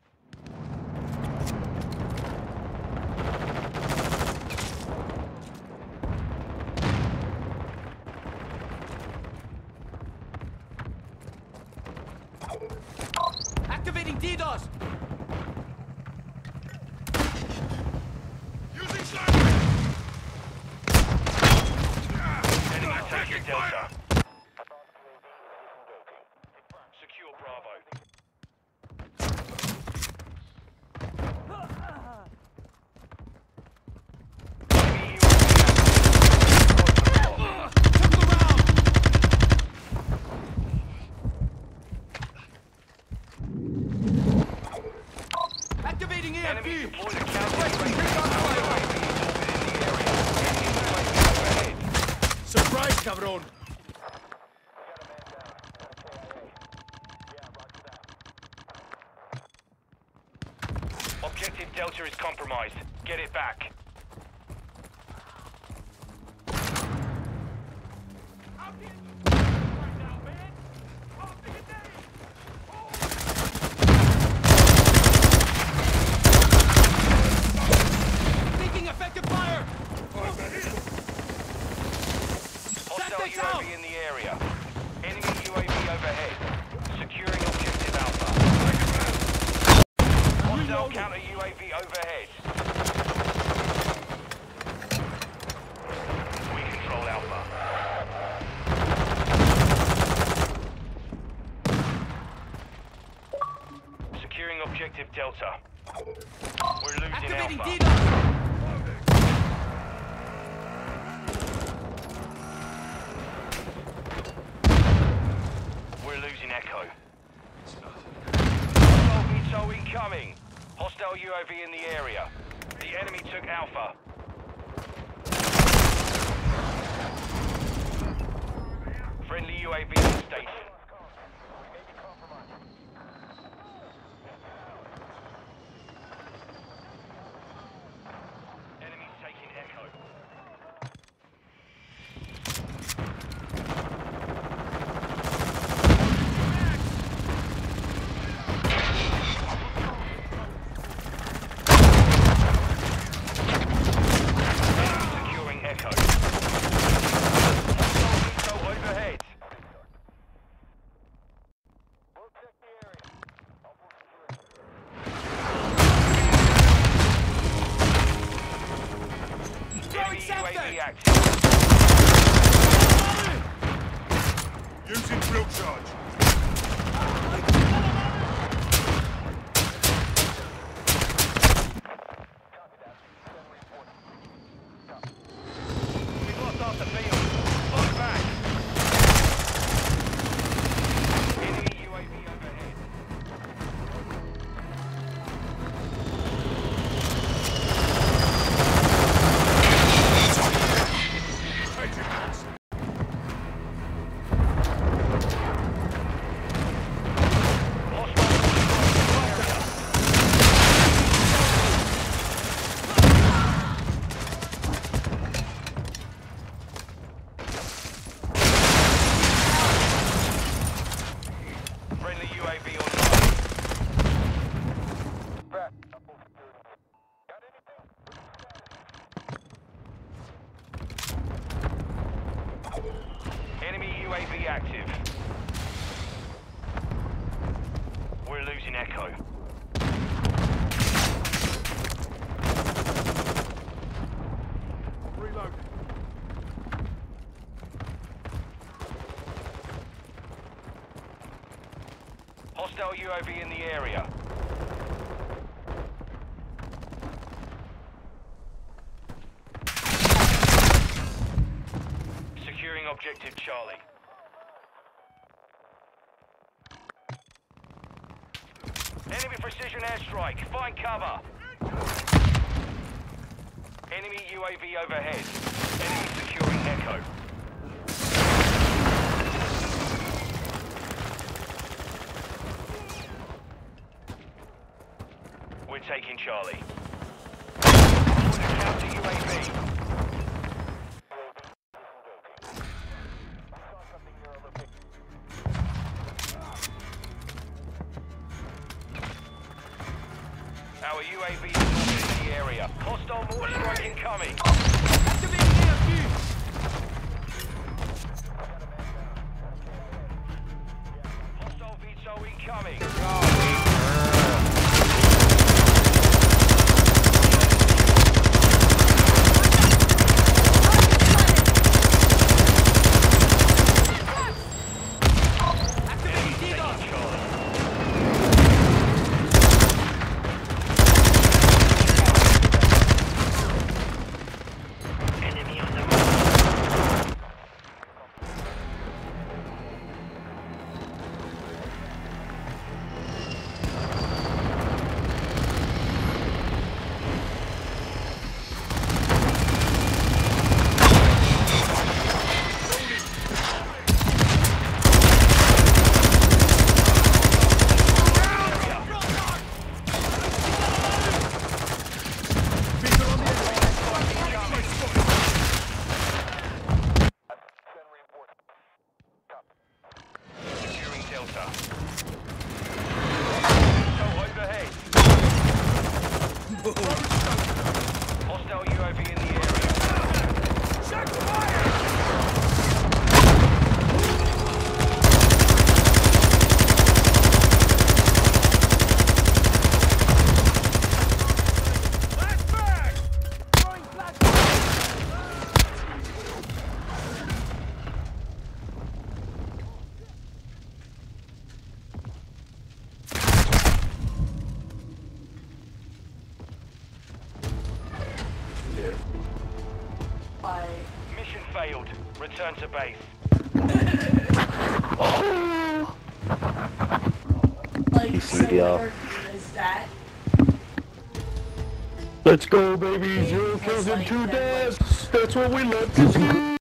Activating DDoS. Using sniper! Enemy taking Taking Delta. fire! Secure Bravo. Enemy U A V active. Took the round. Activating Enemy E M P. deployed a counter U A V. Our U A V is orbiting the area. Enemy U A V overhead. Surprise, cabron! Objective Delta is compromised. Get it back. Taking effective fire. Hostile Tactics U A out. V in the area. Enemy U A V overhead. Securing objective Alpha. Hostile counter U A V overhead. We control Alpha. Securing objective Delta. We're losing Activating Alpha. DDoS. We're losing Echo. Hostile V T O L incoming. Hostile U A V in the area. The enemy took Alpha. Friendly U A V on station. U A V online. Enemy U A V active. We're losing Echo. Reload. Hostile U A V in the area. Securing objective Charlie. Enemy precision airstrike. Find cover. Enemy U A V overhead. Enemy securing Echo. We're taking Charlie. Counter U A V. Our U A V is in the area. Hostile mortar strike incoming. Activating A F U! Hostile V T O incoming. Activating DDoS! Enemy on the move. Securing Delta. So overhead. Hostile U A V in the area. Check fire! Flashback! Throwing flashback! Mission failed. Return to base. You see, y'all. Let's go, baby. Zero kills and two deaths. That's what we love to see.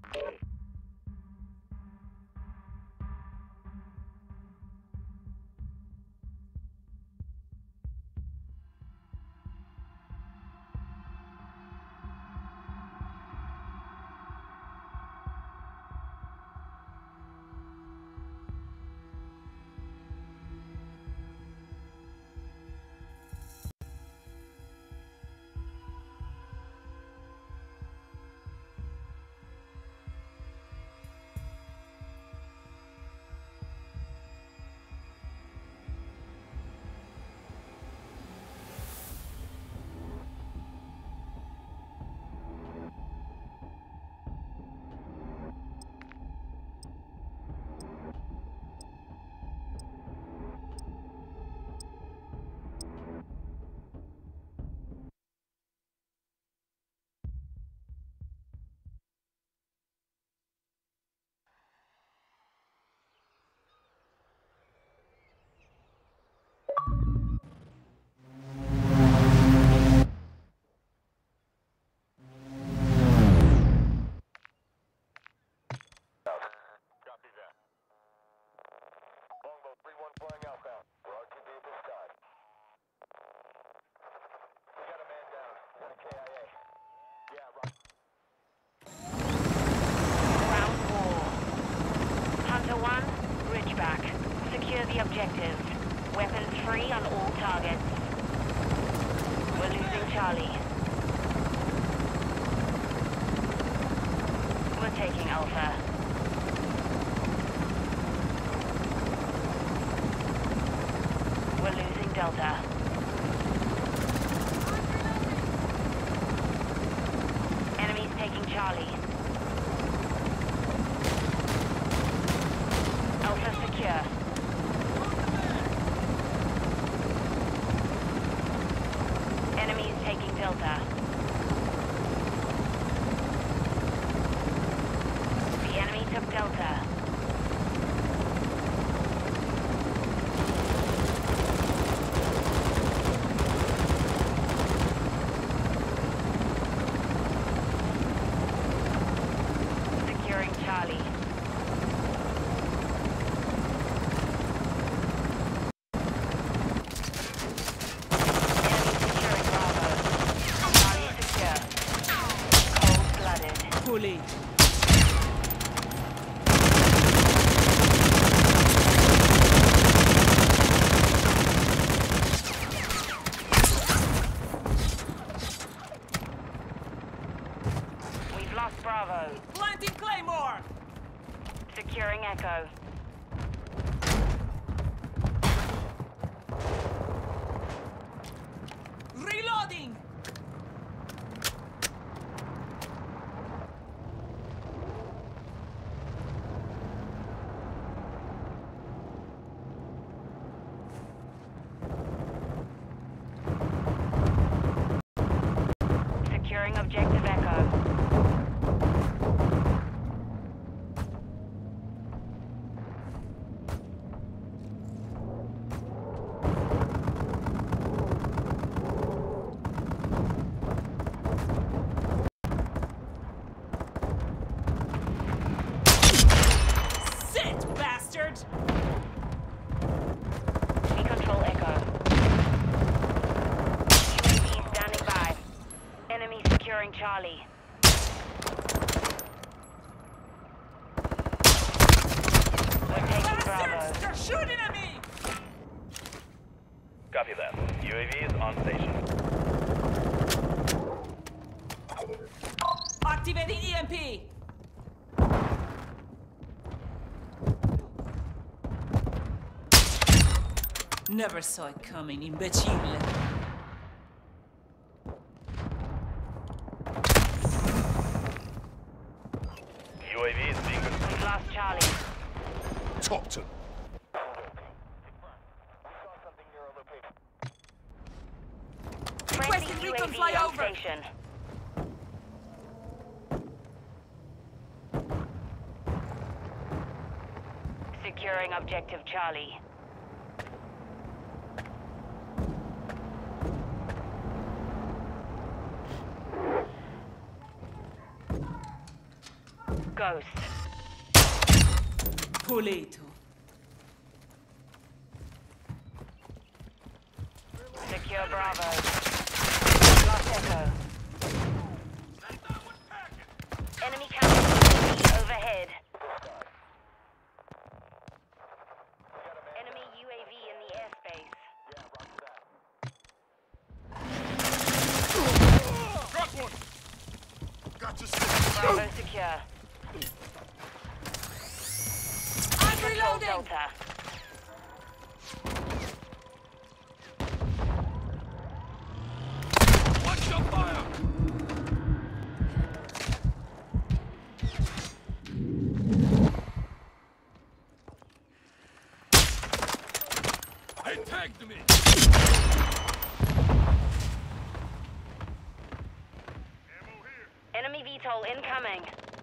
The objectives. Weapons free on all targets. We're losing Charlie. We're taking Alpha. We're losing Delta. Enemies taking Charlie. Alpha secure. Enemies taking Delta. The enemy took Delta. Securing Charlie. Fully. We've lost Bravo. Planting Claymore! Securing Echo. Reloading! Securing objective Echo. Sit, bastard! We control Echo. U A V standing by. Enemy securing Charlie. We're taking Bravo. Bastards! They're shooting at me! Copy that. U A V is on station. Activating E M P! Never saw it coming, imbecile. U A V is being We've lost Charlie. Topton. Friendly Requesting U A recon V fly on over. station. Securing objective Charlie. Ghost. Pulito. Secure Bravo. Lost Echo. Enemy counter overhead. Enemy U A V in the airspace. Got one! Got your Bravo secure. I'm Control reloading! Delta. Watch your fire! They tagged me! Enemy V TOL incoming.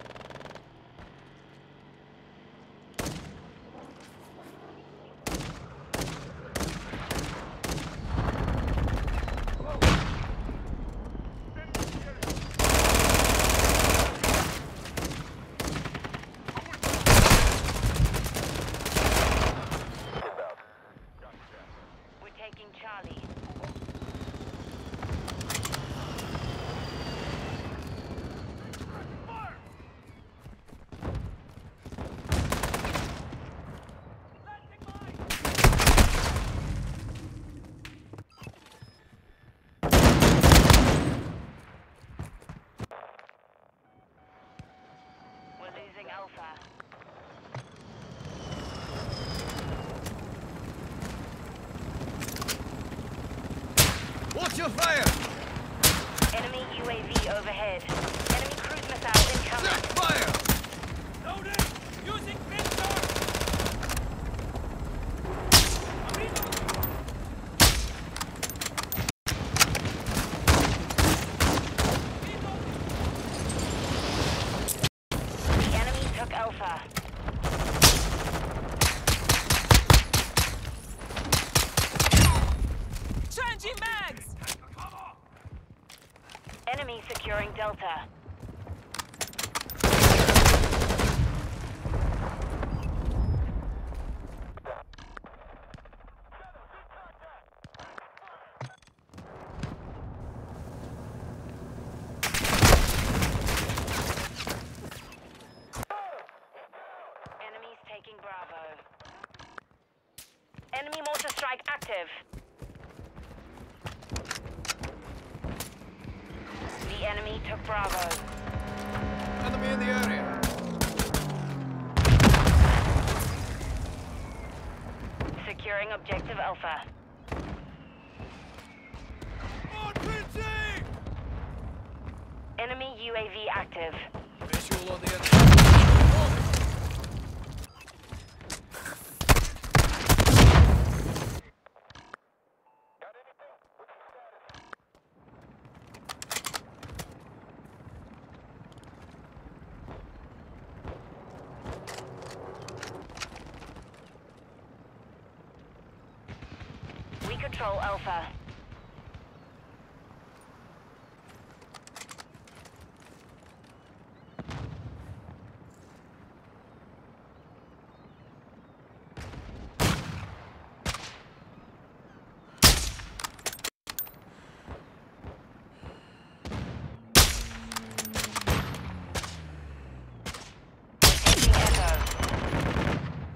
We're taking Charlie. We're losing Alpha. Watch your fire! Enemy U A V overhead. Enemy cruise missile incoming. Set fire! Loading! Using Victor! The enemy took Alpha. Changing mags! Enemy securing Delta. Enemies taking Bravo. Enemy mortar strike active. The enemy took Bravo. Enemy in the area! Securing objective Alpha. R P G! Enemy U A V active. Visual on the enemy. We control Alpha. Taking Echo.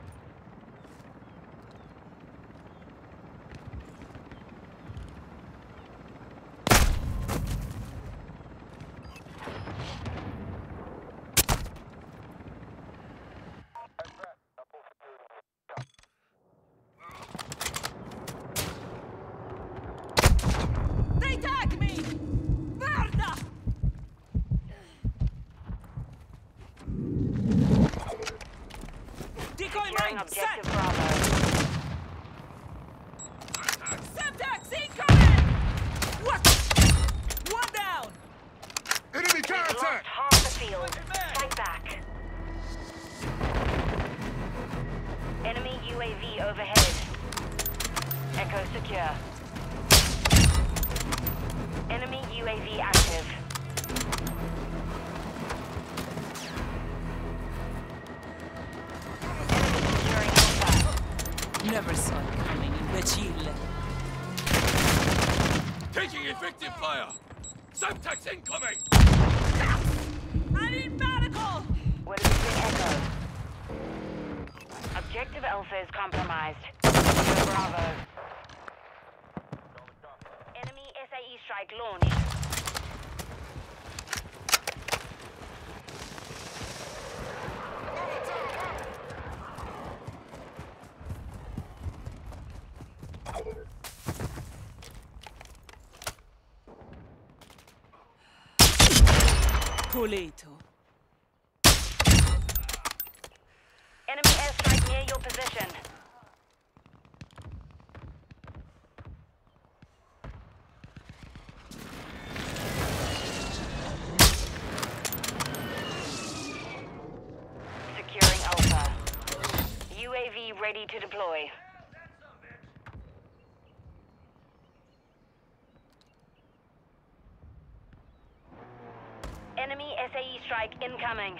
They tag me! Merda! Decoy Securing mine set! objective Bravo. Semtex incoming! What? One down! Enemy We've counterattack! lost half the field. Fight back. Enemy U A V overhead. Echo secure. Enemy U A V active. never saw it coming, imbecile. Taking effective fire! Semtex incoming! I need medical! We're losing Echo. Objective Alpha is compromised. Secure Bravo. Enemy S A E strike launched. Pulito. Enemy airstrike near your position. Securing Alpha. U A V ready to deploy. Enemy S A E strike incoming.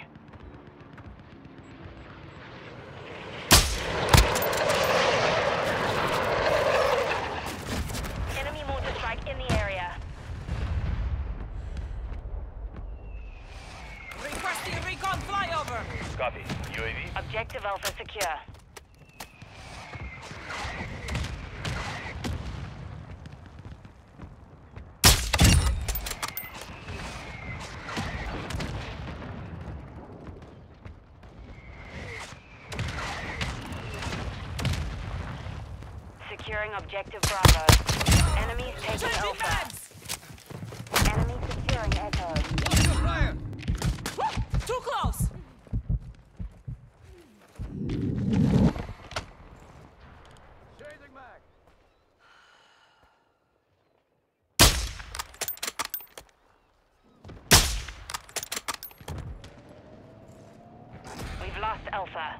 Enemy mortar strike in the area. Requesting recon flyover. Copy. U A V. Objective Alpha secure. Securing objective Bravo. Enemies taking Changing Alpha. mags! Enemy securing Echo. What's your plan? Woo! Too close! Changing mag. We've lost Alpha.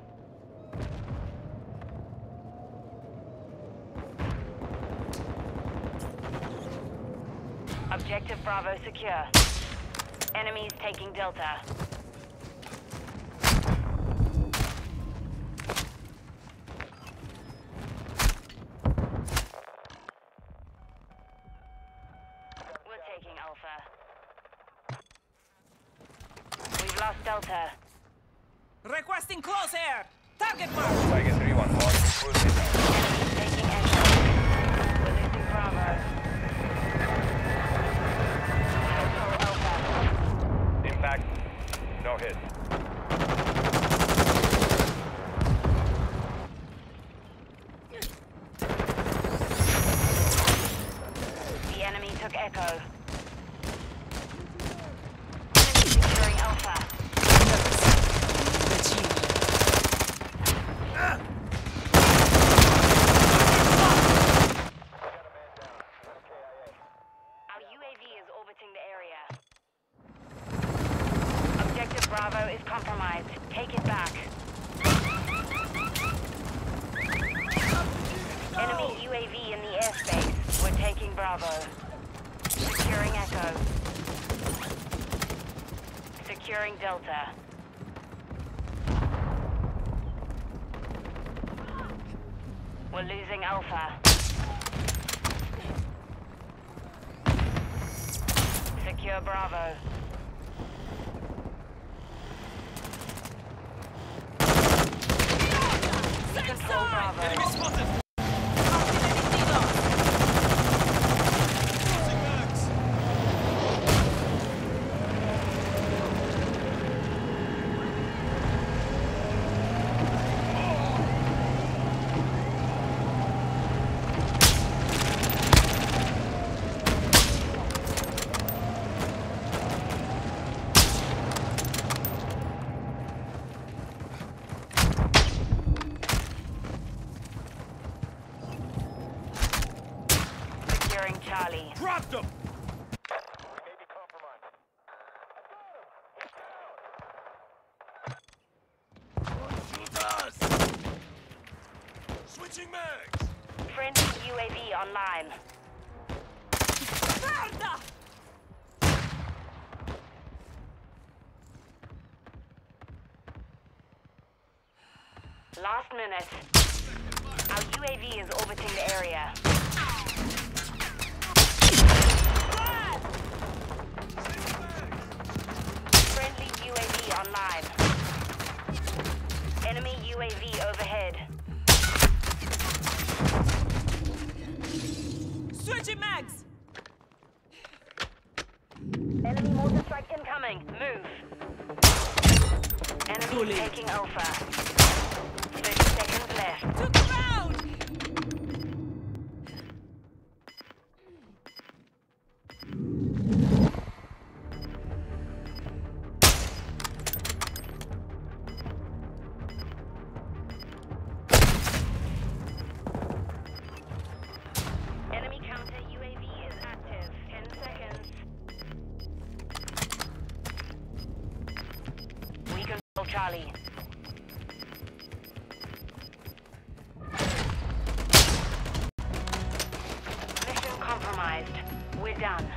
Objective Bravo secure. Enemies taking Delta. We're taking Alpha. We've lost Delta. Requesting close air! Target mark! Tiger three one. Launch cruise missile. Taking Echo. We're losing Bravo. Cancel Alpha. Impact. No hit. The enemy took Echo. Enemy securing Alpha. Our U A V is orbiting the area. Objective Bravo is compromised. Take it back. Enemy U A V in the airspace. We're taking Bravo. Securing Echo. Securing Delta. We're losing Alpha. Secure Bravo. Control Bravo. Enemy spotted! Activating DDoS. Closing mags! Securing Charlie. Dropped them! Shooters! Switching mags! Friendly U A V online. Merda! Last minute. Our U A V is orbiting the area. Friendly U A V online. Enemy U A V overhead. Switching mags! Enemy mortar strike incoming. Move. Enemy taking Alpha. thirty seconds left. To the ground! Enemy counter U A V is active. ten seconds. We control Charlie. Mission compromised. We're done.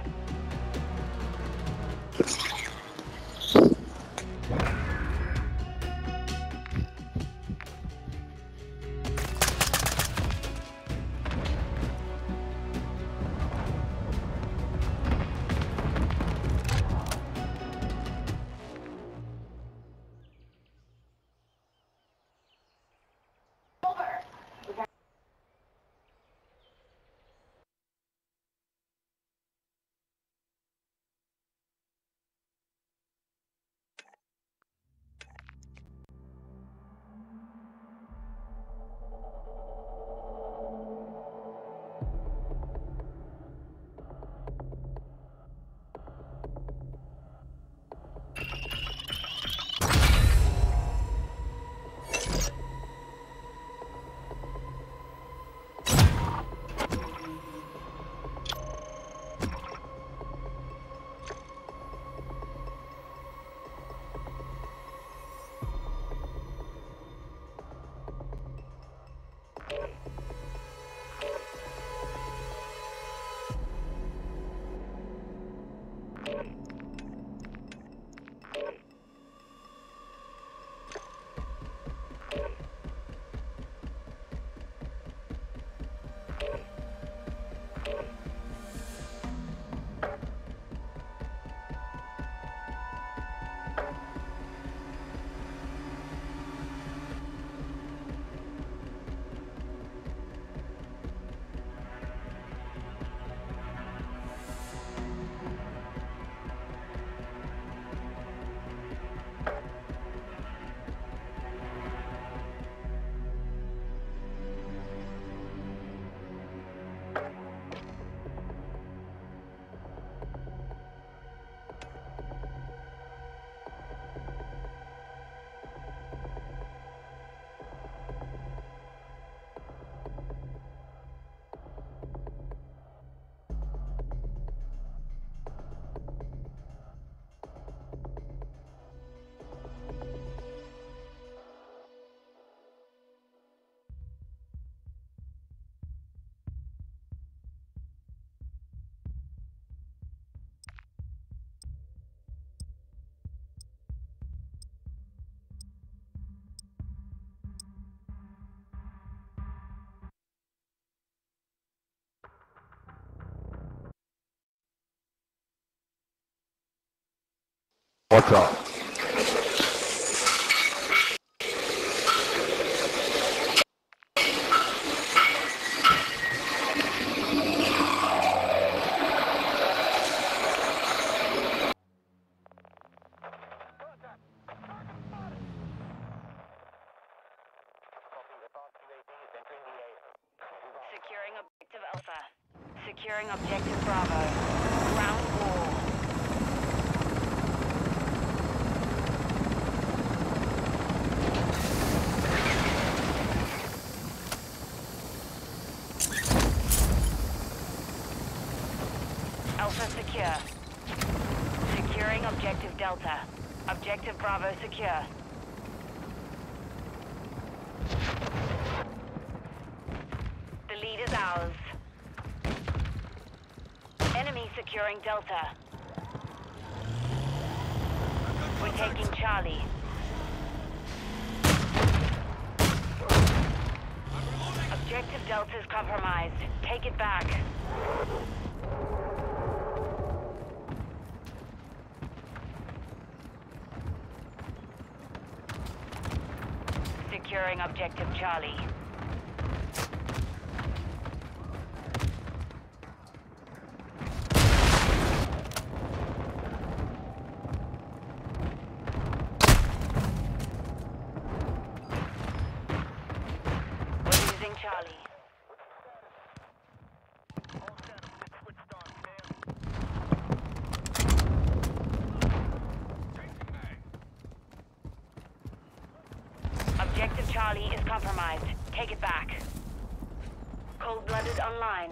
What's up? Securing objective Alpha. Securing objective Bravo. Ground war. Alpha secure. Securing objective Delta. Objective Bravo secure. The lead is ours. Enemy securing Delta. We're taking Charlie. Objective Objective Delta is compromised. Take it back. Securing Objective Charlie. Objective Charlie is compromised. Take it back. Cold-blooded online.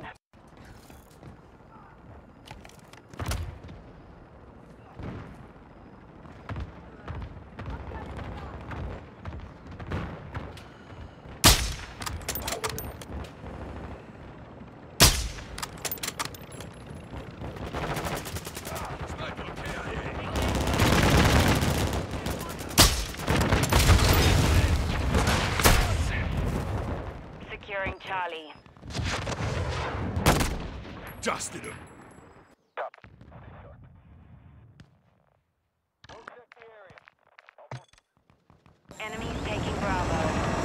Charlie. Dusted him. Enemies taking Bravo.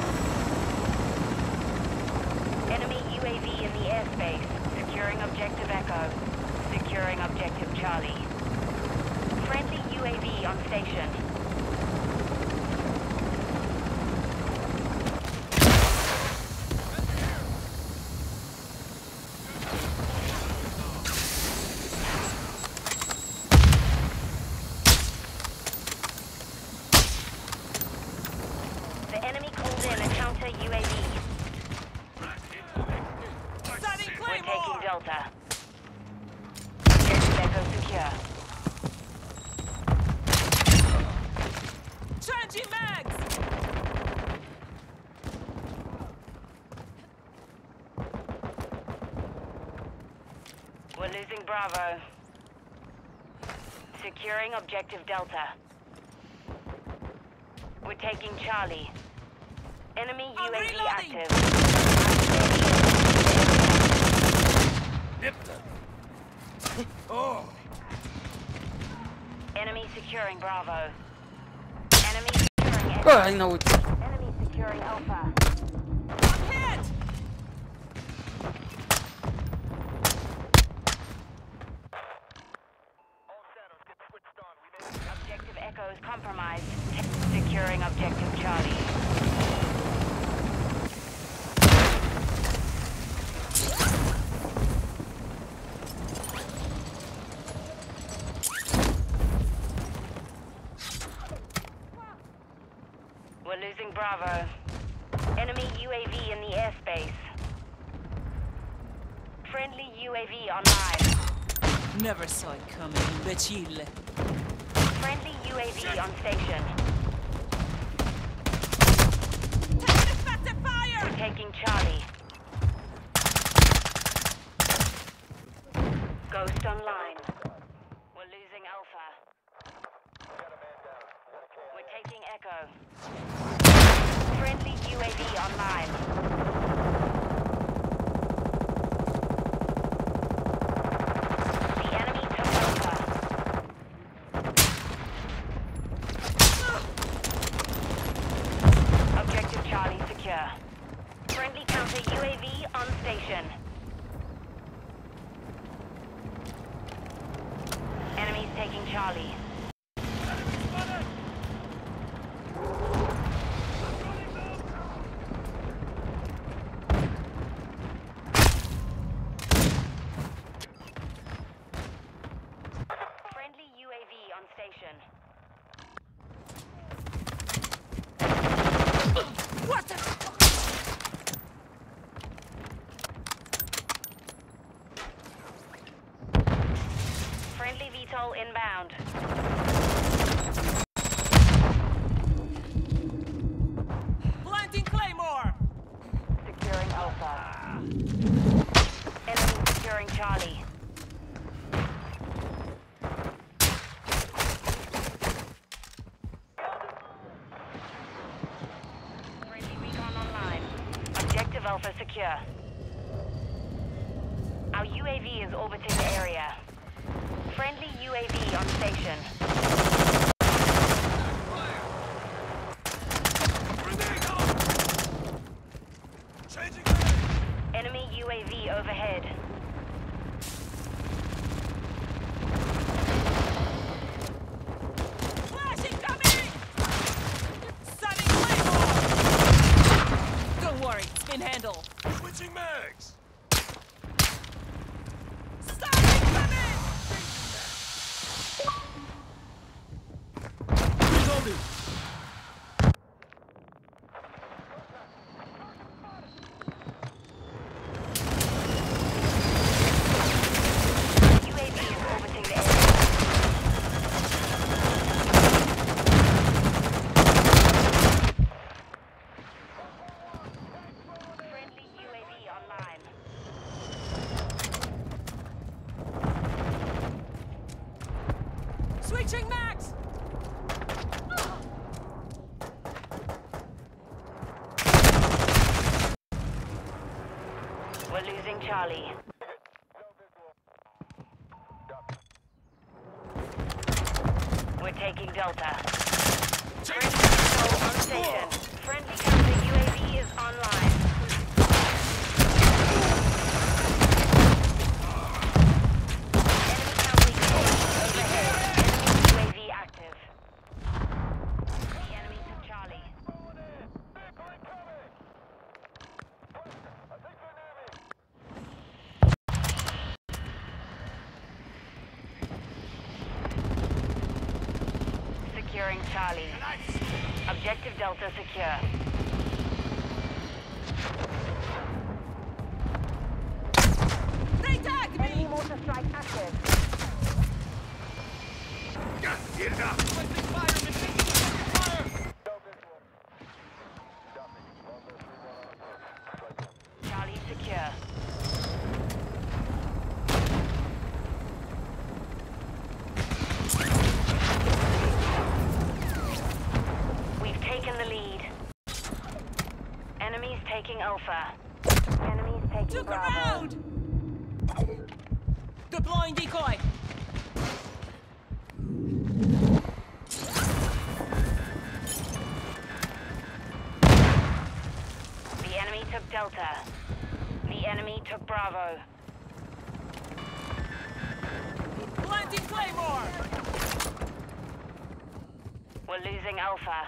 Enemy U A V in the airspace. Securing Objective Echo. Securing Objective Charlie. Friendly U A V on station. Enemy called in a counter U A V. We're taking Delta. Objective Echo secure. Changing mags! We're losing Bravo. Securing Objective Delta. We're taking Charlie. Enemy U A V active. Nipped him. Oh. Enemy securing Bravo. Enemy securing Echo. Oh, I know it. Enemy securing Alpha. I'm hit! Objective Echo is compromised. Securing Objective Charlie. We're losing Bravo. Enemy U A V in the airspace. Friendly U A V online. Never saw it coming, imbecile. Friendly U A V on station. Take effective fire! We're taking Charlie. Ghost online. We're losing Alpha. We're taking Echo. Friendly U A V online. The enemy took Alpha. Objective Charlie secure. Friendly counter U A V on station. Enemies taking Charlie. Alpha secure. Our U A V is orbiting the area. Friendly U A V on station. Enemy U A V overhead. Flash incoming! Sunning Claymore! Don't worry, spin handle. Switching mags! Stop incoming! Reloading! U A V is orbiting the area. Friendly U A V online. Switching max! We're losing Charlie. We're taking Delta. Friendly control on station. Friendly counter U A V is online. Enemy counter overhead. Enemy U A V active. The enemy took Charlie. Securing Charlie. Objective Delta secure. They tagged me! Enemy mortar strike active. Get it up! Requesting fire, machine! Fire! Charlie secure. We've taken the lead. Enemies taking Alpha. Enemies taking Took Bravo. around! Deploying decoy! The enemy took Delta. The enemy took Bravo. Planting Claymore! We're losing Alpha.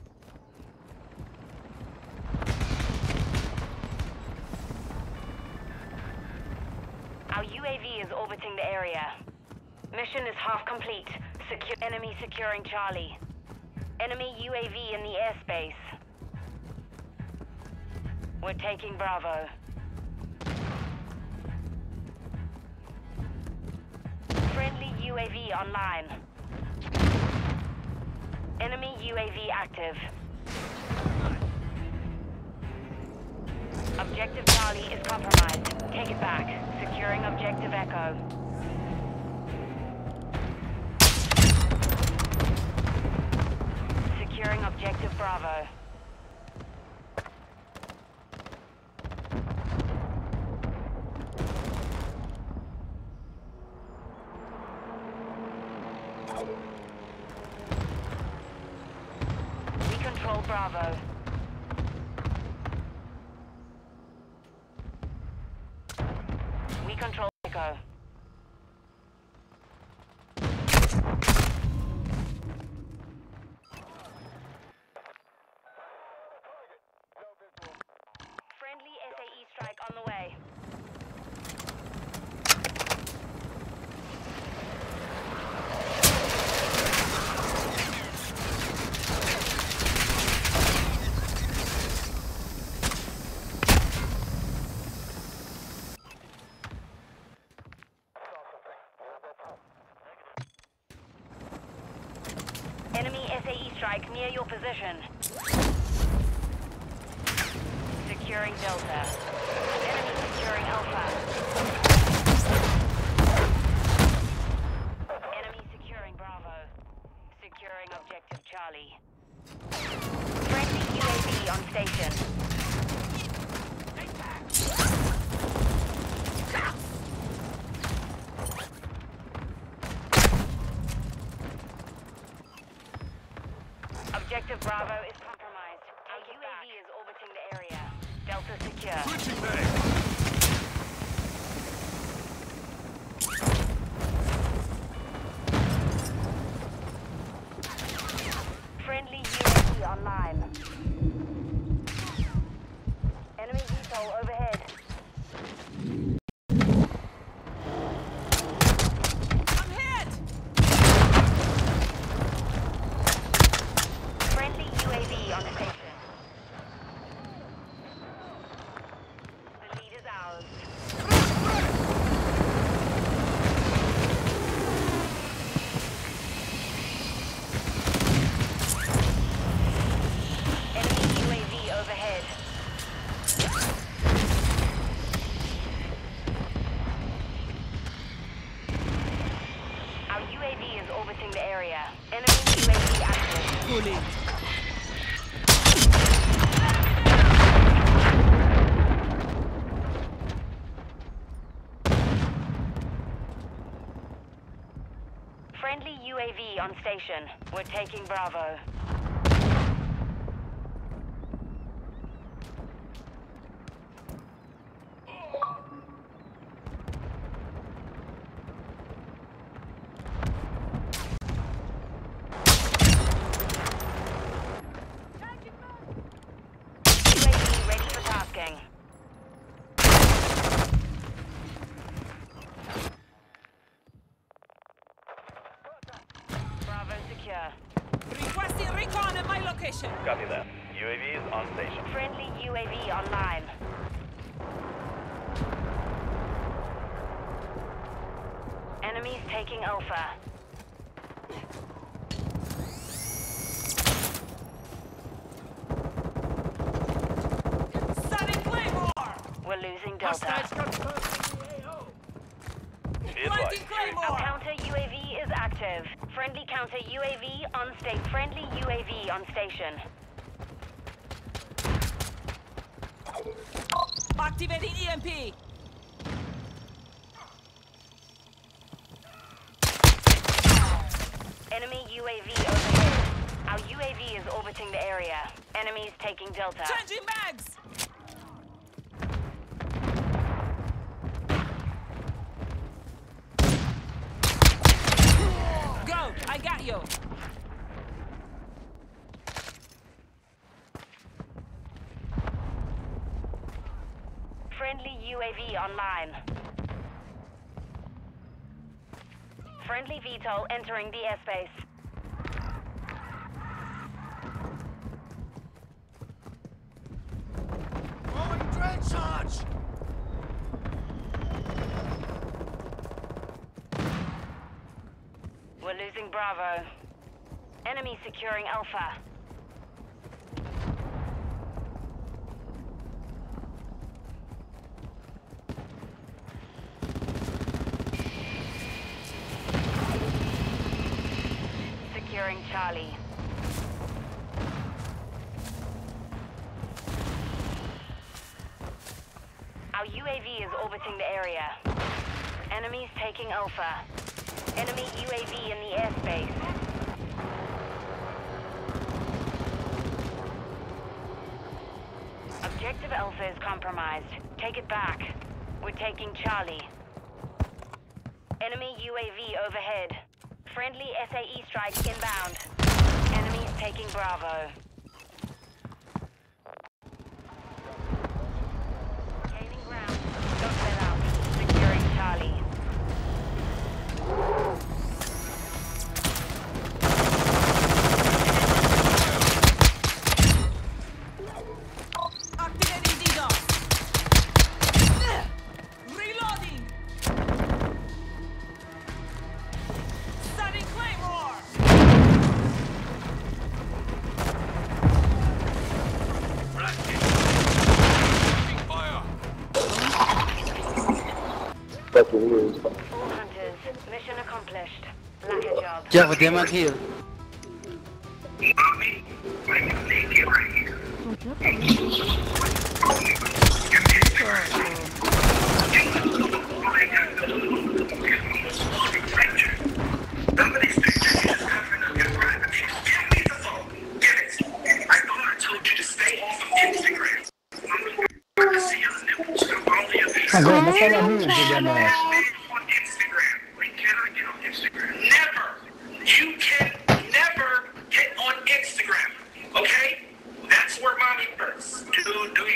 Our U A V is orbiting the area. Mission is half complete. Secu- enemy securing Charlie. Enemy U A V in the airspace. We're taking Bravo. Friendly U A V online. Enemy U A V active. Objective Charlie is compromised. Take it back. Securing Objective Echo. Securing Objective Bravo. We control Bravo. We control Echo. Friendly S A E strike on the way. Enemy S A E strike near your position. Securing Delta. Enemy securing Alpha. Enemy securing Bravo. Securing Objective Charlie. Friendly U A V on station. Objective Bravo is compromised. Our U A V is orbiting the area. Delta secure. Switching back. Friendly U A V online. Enemy V TOL overhead. I'm hit! Friendly U A V on station. The lead is ours. Enemy U A V overhead. Our U A V is orbiting the area. Enemy U A V active. Pulling. Friendly U A V on station. We're taking Bravo. U A V ready for tasking. Bravo secure. Requesting recon at my location. Copy that. U A V is on station. Friendly U A V online. Enemies taking Alpha. Setting Claymore! We're losing Delta. Be Planting advised. Our Claymore! counter U A V is active. Friendly counter U A V on state. Friendly U A V on station. Activating E M P! Enemy U A V overhead. Our U A V is orbiting the area. Enemies taking Delta. Changing mags! Go! I got you! Friendly U A V online. Friendly V TOL entering the airspace. Throwing dread charge! We're losing Bravo. Enemy securing Alpha. Securing Charlie. Our U A V is orbiting the area. Enemies taking Alpha. Enemy U A V in the airspace. Objective Alpha is compromised. Take it back. We're taking Charlie. Enemy U A V overhead. Friendly S A E strike inbound. Enemies taking Bravo. Gaining ground. Don't let out. Securing Charlie. Activating DDoS! Reloading! Setting Claymore! Taking fire! All hunters. Mission accomplished. Lack a job. Jeff, what am I here? Somebody's picture is covering up your private. Give me the phone. Get it. Oh, God, that's all I need, good dumbass. On Instagram. We cannot get on Instagram. Never. You can never get on Instagram. Okay? That's where mommy hurts. Do, do you?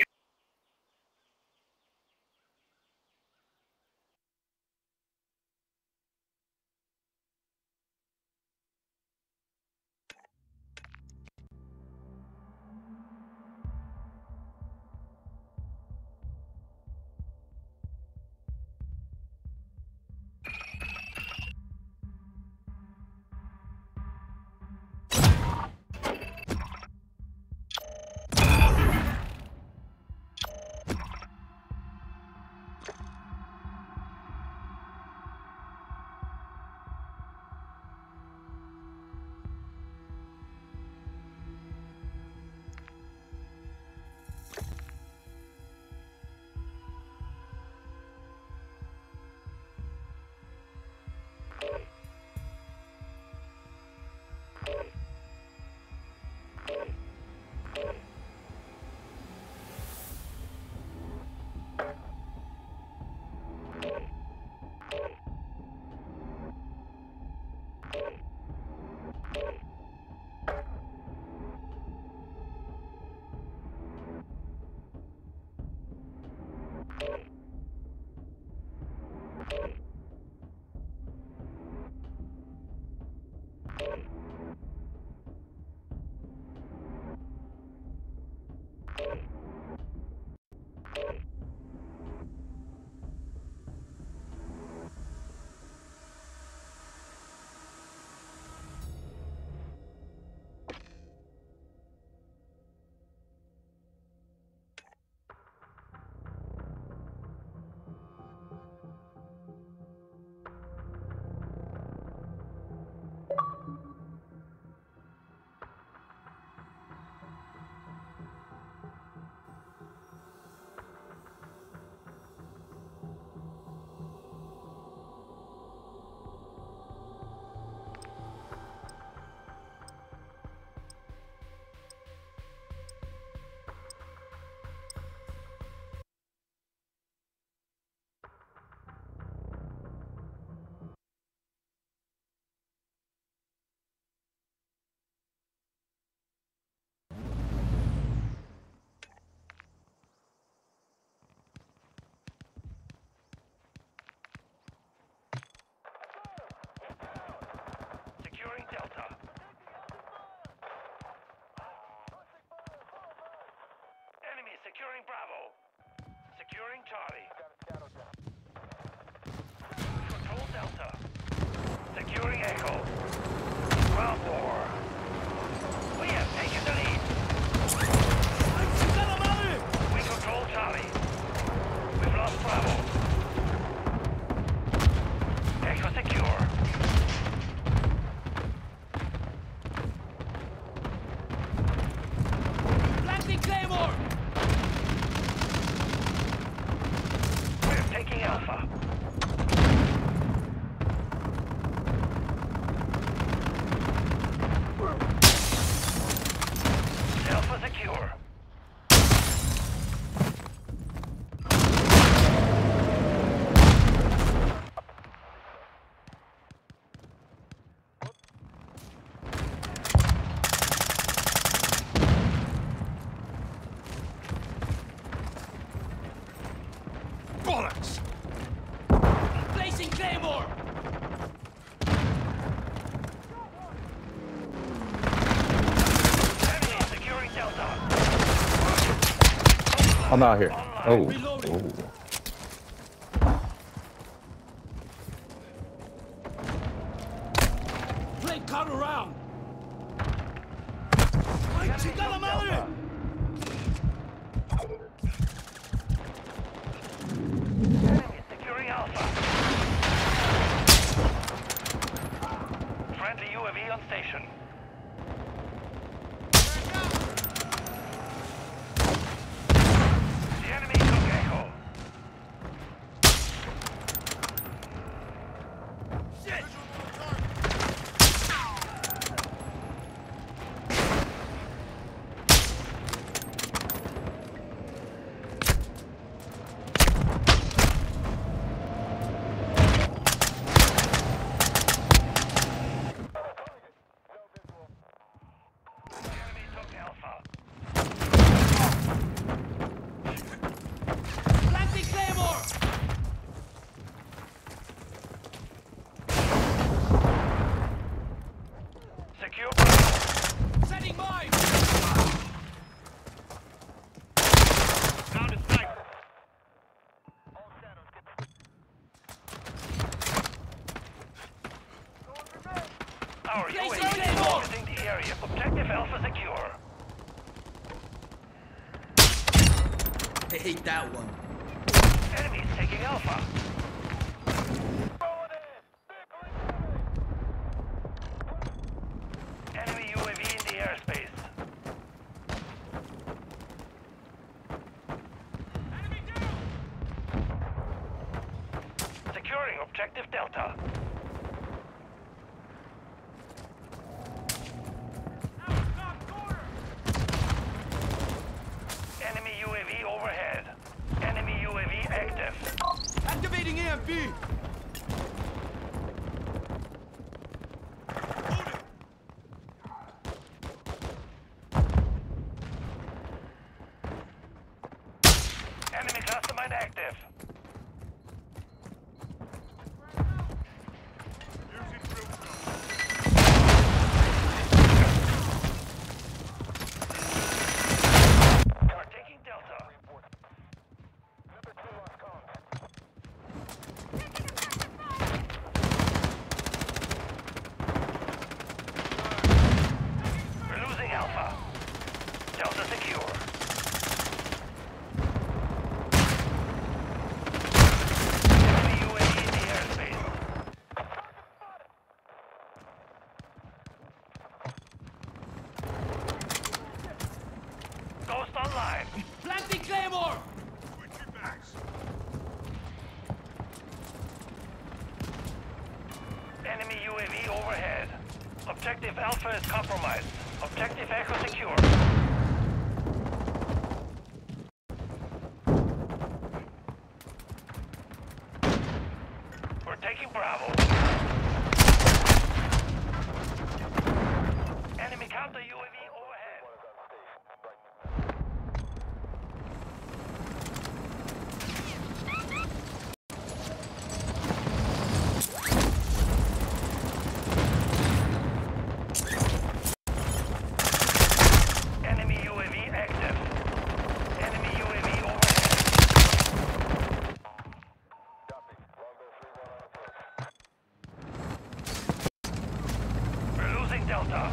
Securing Delta. Enemy securing Bravo. Securing Charlie. Control Delta. Securing Echo. Ground war. We have taken the lead. We control Charlie. We've lost Bravo. Echo secure. Planting Claymore! We're taking Alpha. Alpha secure. Bollocks! Placing Claymore! Enemy securing Delta. I'm out here. Oh. Reloading. Oh. Play cut around! ¡Ay, chica la madre! Enemy securing Alpha. Friendly U A V on station. The enemy took Echo. Shit! Objective Alpha secure. I hate that one. Enemies taking Alpha. Enemy U A V in the airspace. Enemy down! Securing Objective Delta. Outside corner! Enemy U A V overhead. Enemy U A V active. Activating A M P! Enemy cluster mine active. We're taking Delta. We're losing Alpha. Delta secure. Enemy U A V in the airspace. Ghost online. Planting Claymore! Enemy U A V overhead. Objective Alpha is compromised. Objective Echo secure. We're taking Bravo. Enemy counter U A V overhead. Enemy U A V active. Enemy U A V overhead. We're losing Delta.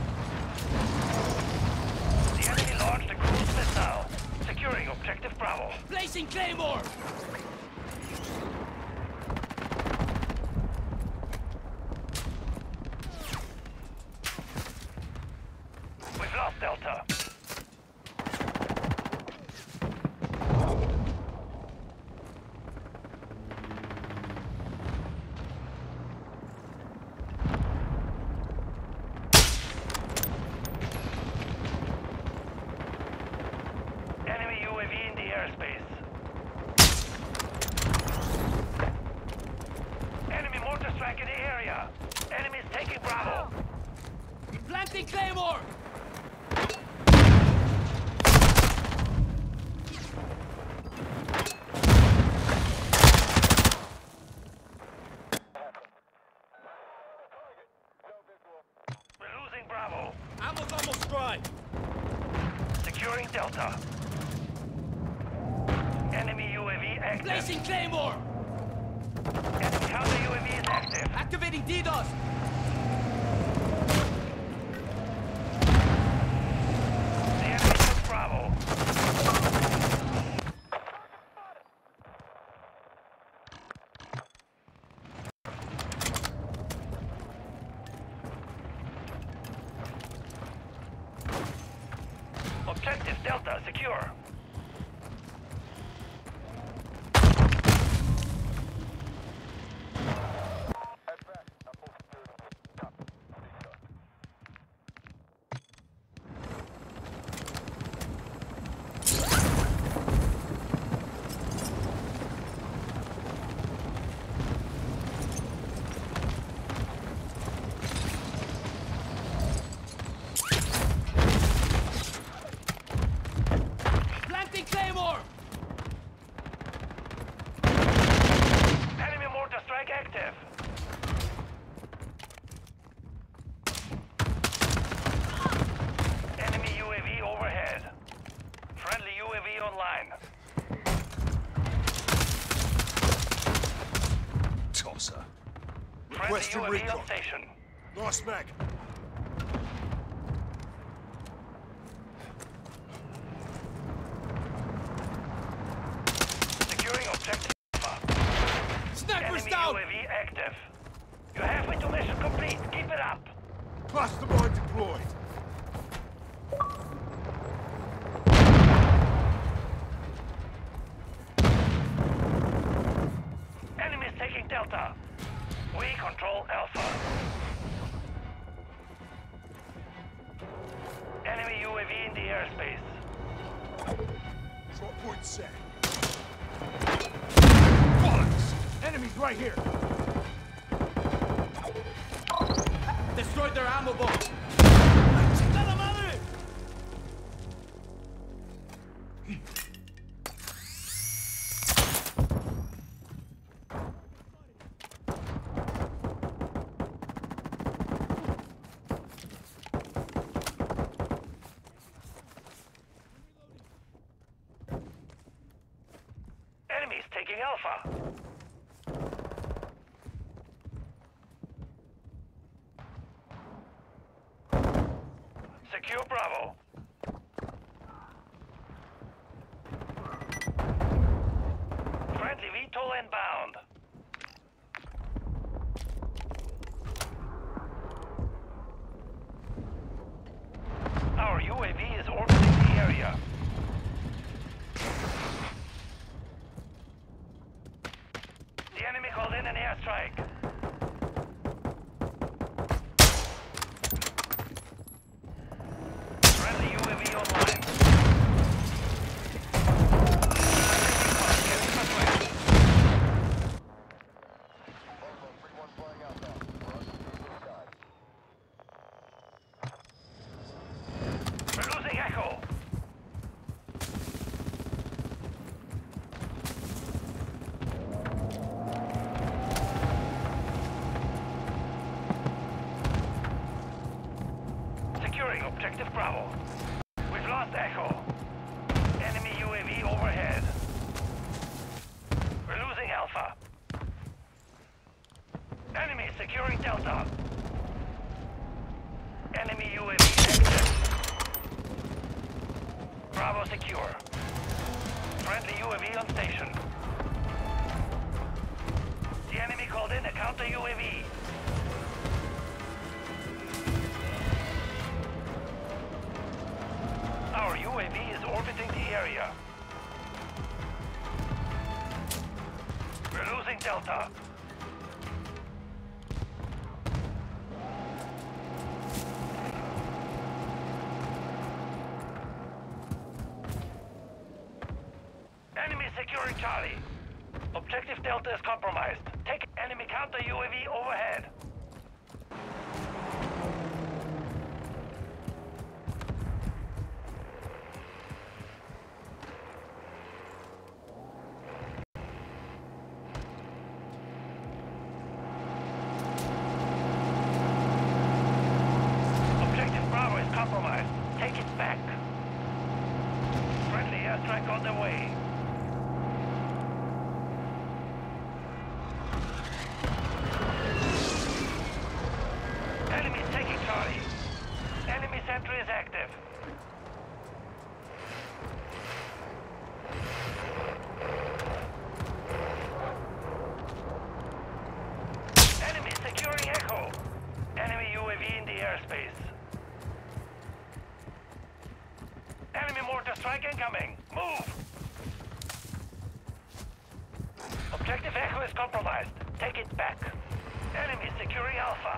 The enemy launched a cruise missile. Securing Objective Bravo. Placing Claymore! We've lost Delta. Enemy U A V in the airspace. Enemy mortar strike in the area. Enemies taking Bravo. Planting Claymore! We're losing Bravo. Ammo's almost dry. Securing Delta. Enemy U A V active. Placing Claymore! Enemy counter U A V is active. Activating DDoS! The enemy took Bravo. Objective Delta secure. Planting Claymore! Enemy mortar strike active. Enemy U A V overhead. Friendly U A V online. Tosser. Friendly U A V on station. Nice mag. the airspace. Short point set. Bullets! Enemies right here! Destroyed their ammo box! ¡Chingada madre! Enemies taking Alpha. Secure Bravo. Friendly V TOL inbound. Our U A V is orbiting the area. The enemy called in an airstrike. Friendly U A V online. We're losing Echo. Securing objective Bravo. We've lost Echo. Enemy U A V overhead. We're losing Alpha. Enemy securing Delta. Enemy U A V active. Bravo secure. Friendly U A V on station. The enemy called in a counter U A V. Our U A V is orbiting the area. We're losing Delta. Enemy securing Charlie. Objective Delta is compromised. Take enemy counter U A V overhead. Objective Bravo is compromised. Take it back. Friendly airstrike on the way. Enemy taking Charlie. Enemy sentry is active. Enemy securing Echo. Enemy U A V in the airspace. Enemy mortar strike incoming. Move! Objective Echo is compromised. Take it back. Enemy securing Alpha.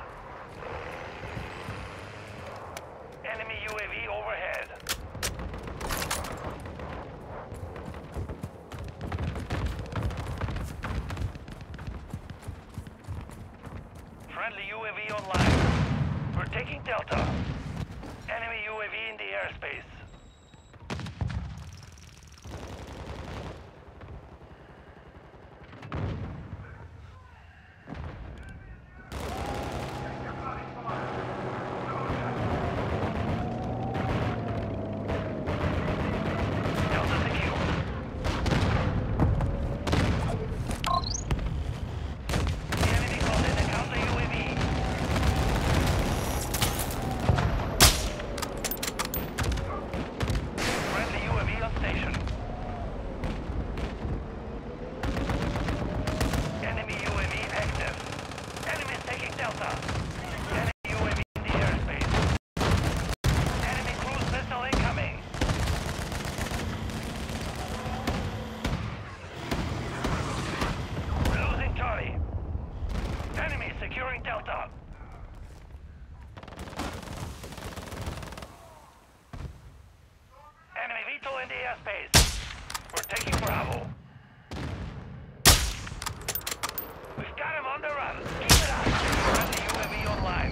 Enemy U A V overhead. Friendly U A V online. We're taking Delta. Enemy U A V in the airspace. Delta secure. The enemy called in a counter U A V. airspace. We're taking Bravo. We've got him on the run. Keep it up. Friendly U A V online.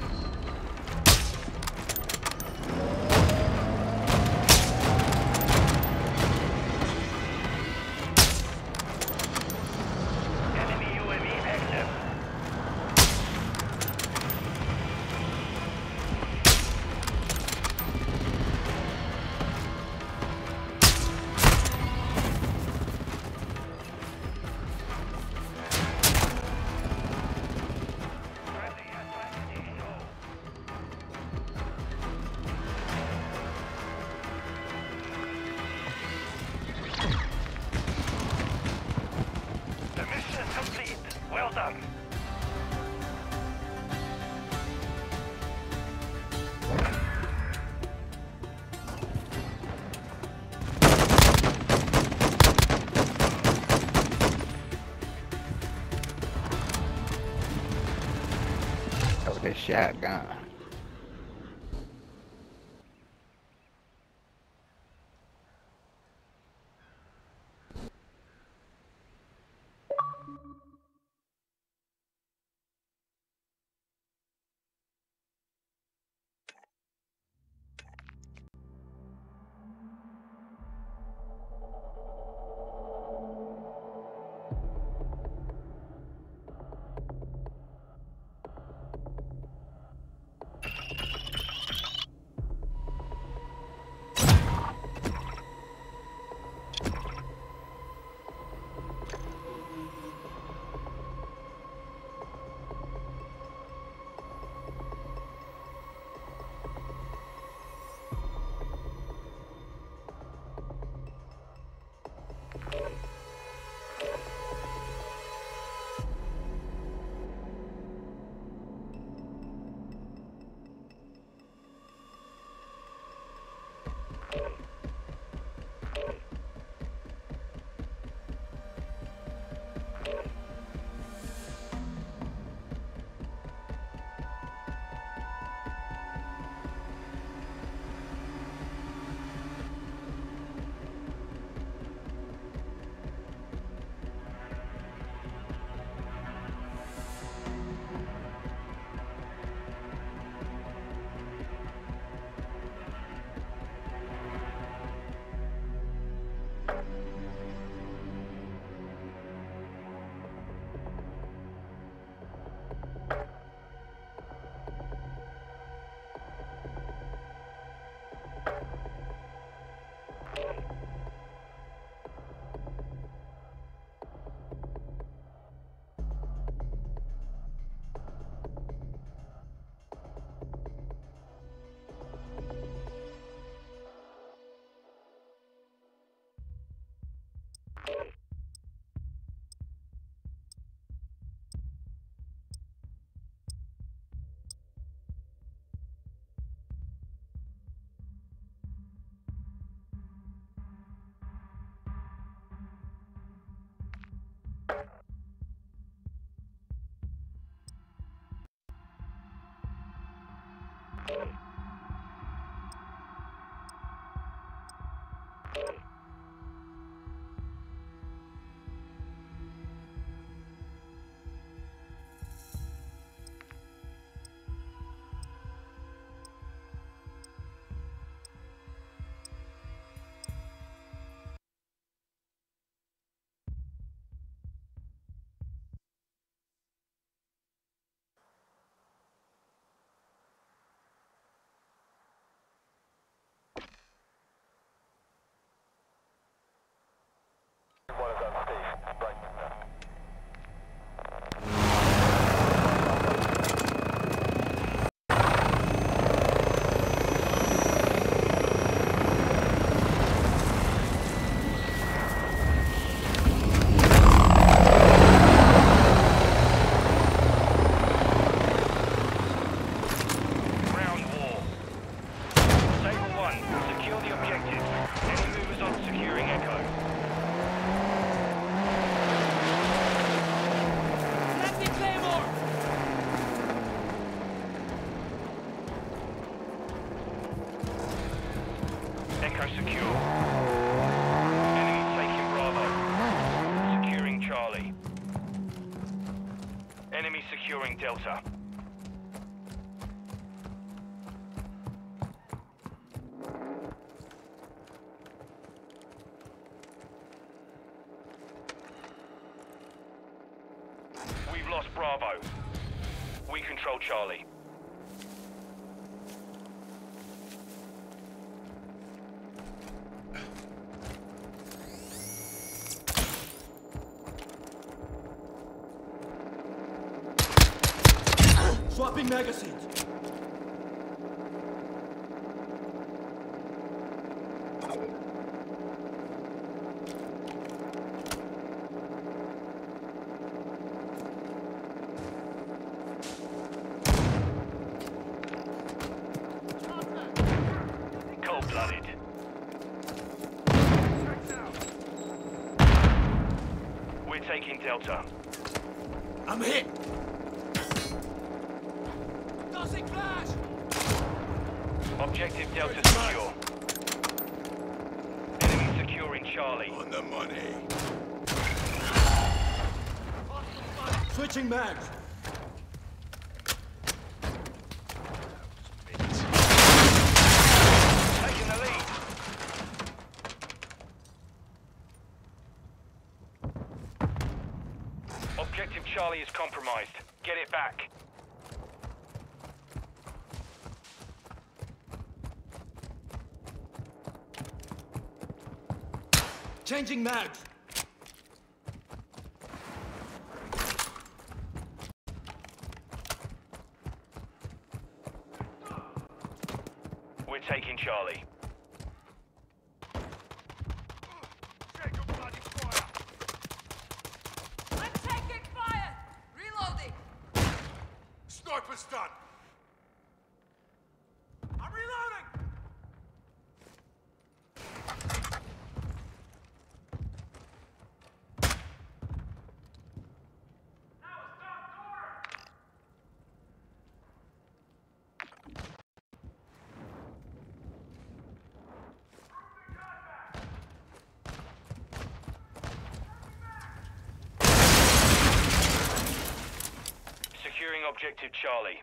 Enemy U A V active. The mission is complete. Well done. Oh, this shotgun. Echo secure. securing Delta. We've lost Bravo. We control Charlie. Swapping magazines. Cold-blooded. We're taking Delta. I'm hit. Tossing flash. Objective Delta secure. Enemy securing Charlie. On the money. Switching mags. Taking the lead. Objective Charlie is compromised. Get it back. Changing mags. We're taking Charlie. I'm taking fire! Reloading! Sniper's done. I'm reloading! Securing objective Charlie.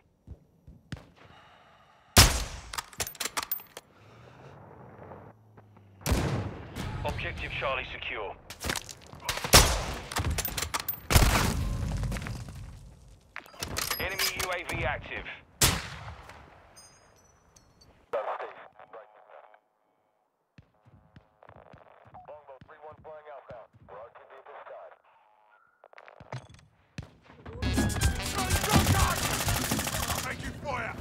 Objective Charlie secure. Enemy U A V active. Taking fire.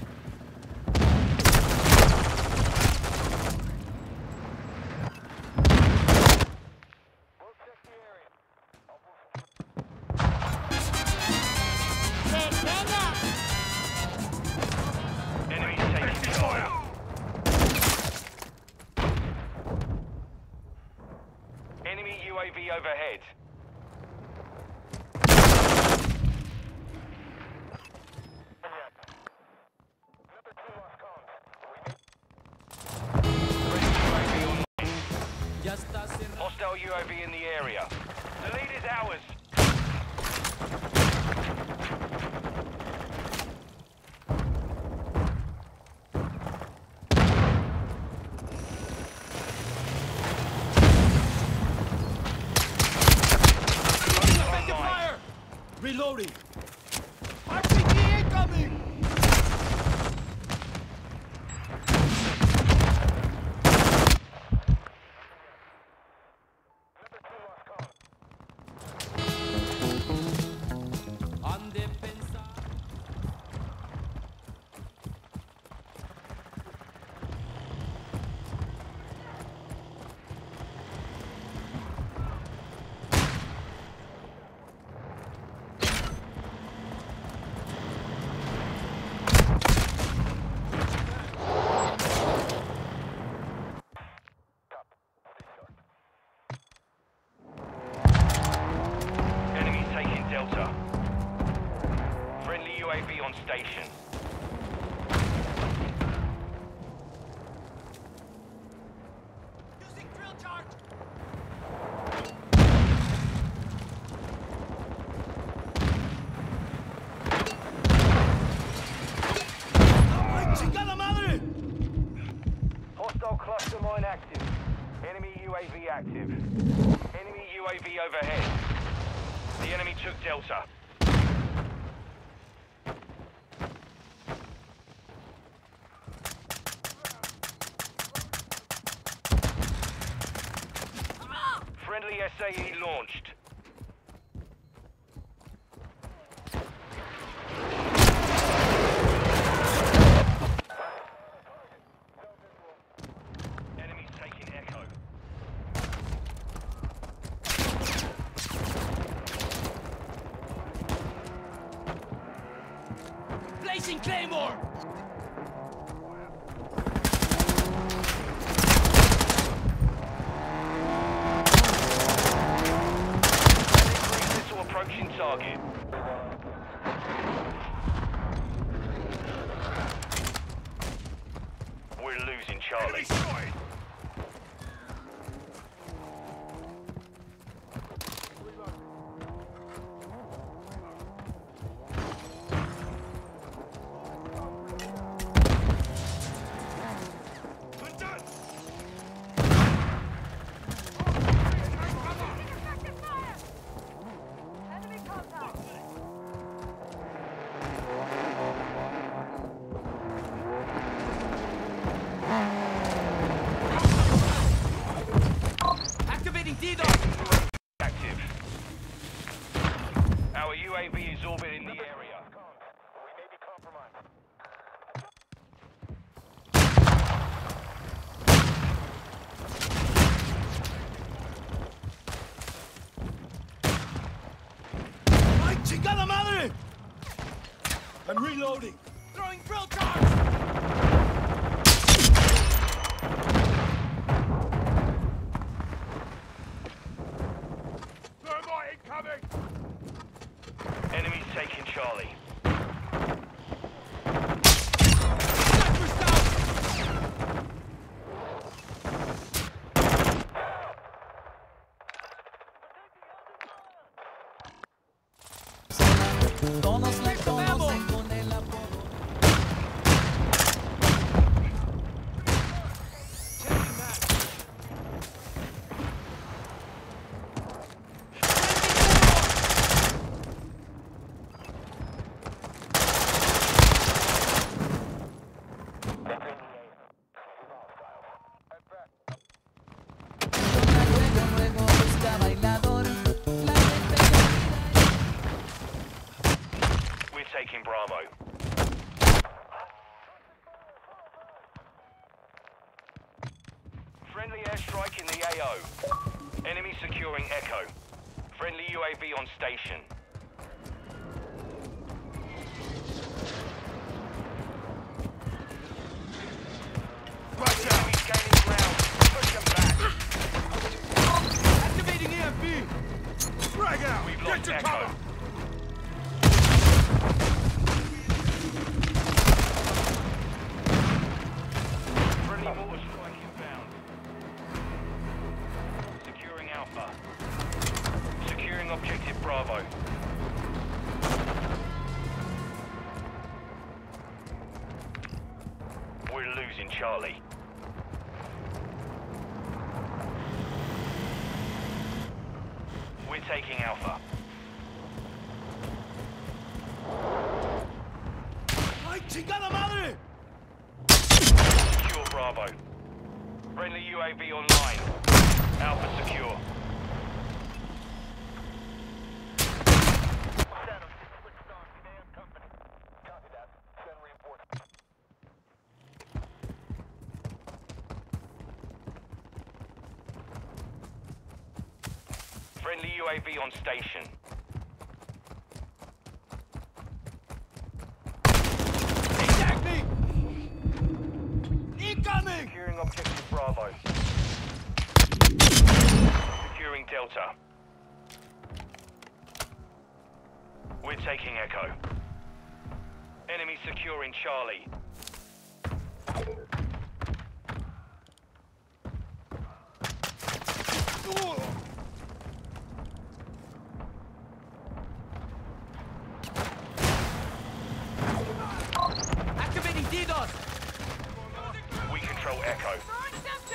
Enemy taking fire. Enemy U A V overhead. Hostile U A V in the area. The lead is ours. Fire! Reloading. R P G incoming! On defensa. Cluster mine active. Enemy U A V active. Enemy U A V overhead. The enemy took Delta. Friendly S A E launched. Enemies taking Echo. Placing Claymore! Approaching target. We're losing Charlie. Activating DDoS! Active. Our U A V is orbiting the area. We may be compromised. ¡Ay, chingada madre! I'm reloading. Throwing drill charge! Enemies taking Charlie. Todos le conocen con el apodo. Taking Bravo. Friendly airstrike in the A O. Enemy securing Echo. Friendly U A V on station. Enemies gaining ground. Push them back. Activating E M P! Frag out! We've lost Get your Echo. cover! Friendly mortar strike inbound. Securing Alpha. Securing objective Bravo. We're losing Charlie. We're taking Alpha. ¡Ay, chingada madre! Secure Bravo. Friendly U A V online. Alpha secure. Friendly U A V on station. Attack me! Incoming! Securing objective Bravo. Securing Delta. We're taking Echo. Enemy securing Charlie. Activating DDoS! We control Echo.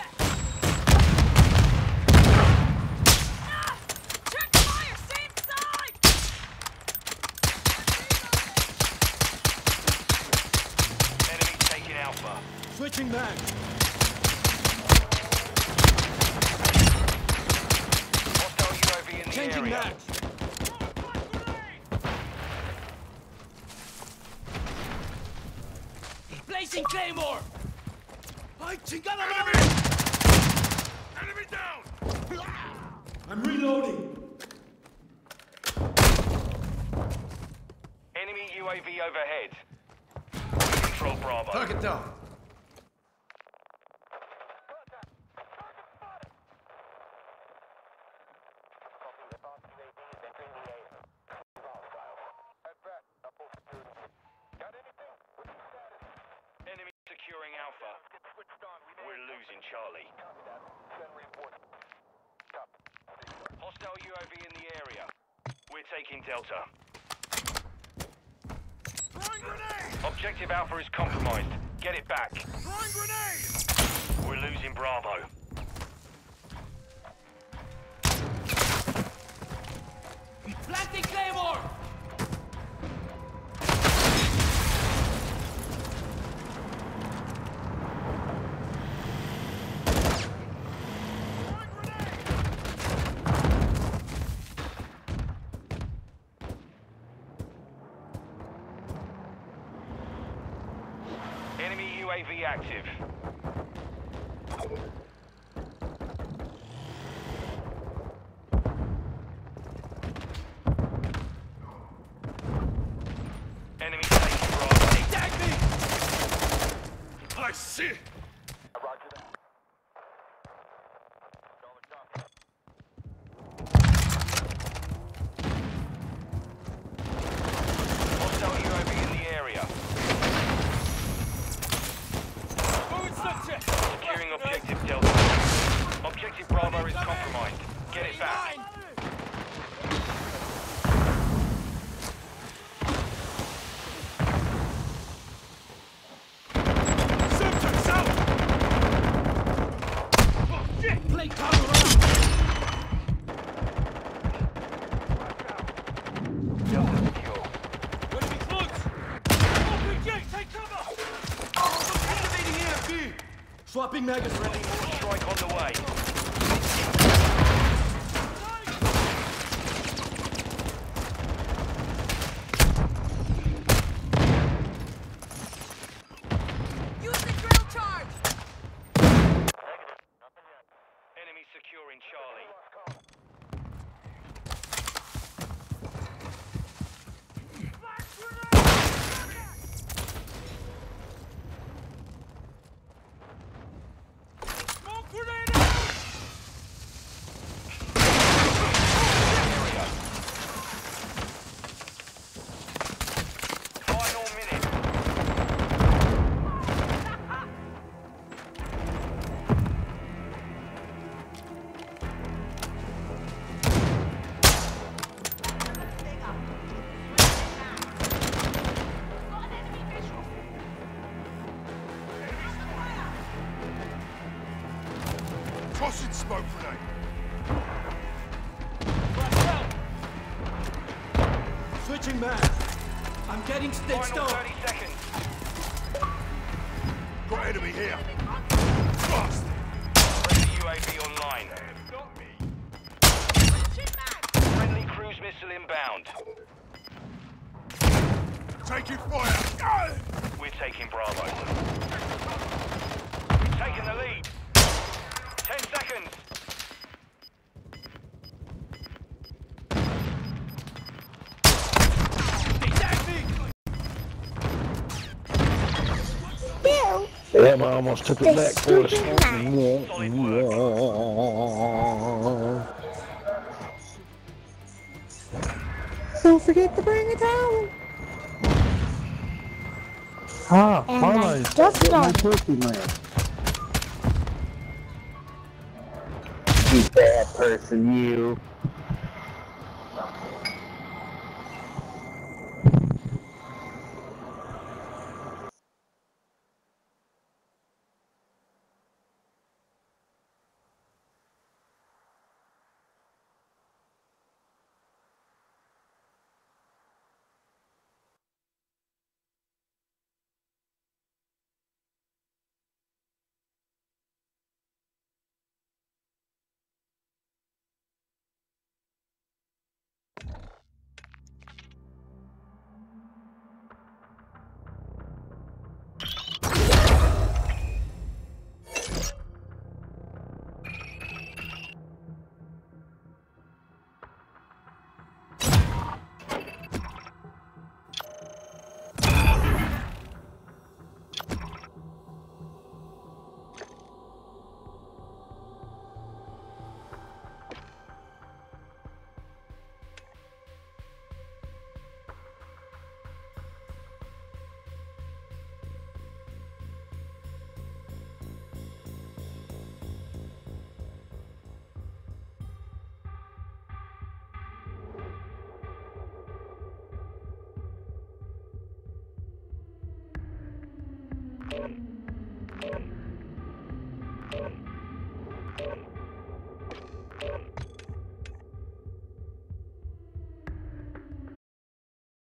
Switching mag. Hostile U A V in the Changing area. mag. Placing claymore. Ay, chingada madre! Enemy down! I'm reloading. Enemy U A V overhead. Control Bravo. Target down. Enemy securing Alpha. We're losing Charlie. Hostile U A V in the area. We're taking Delta. Throwing grenade! Objective Alpha is compromised. Get it back. Throwing grenade! We're losing Bravo. Planting claymore. Throwing grenade! Enemy U A V active. Enemy taking Bravo. Tag me. I see! Hostile U A V in the area. Securing objective Delta. Objective Bravo is compromised. Get it back. Subjects out! Oh, shit! Play cover around. Delta secure. Enemy close! Open gate, take cover! Activating E M P. Swapping magazine. Friendly mortar strike on the way. Use the drill charge. Enemy securing Charlie. Smoke grenade out! Area. Final minute. Tossing smoke grenade! Switching mag. I'm getting stitched Final up. thirty seconds. Got enemy here! Fast! Friendly U A V online. Got me! Friendly cruise missile inbound. Taking fire! We're taking Bravo. Taking the lead. Ten seconds. Bill, Damn, I almost took it the back for us. switching mag. Solid work. Don't forget to bring a towel. Ah, And fine. I just Get my done. turkey man. You bad person, you. Mission.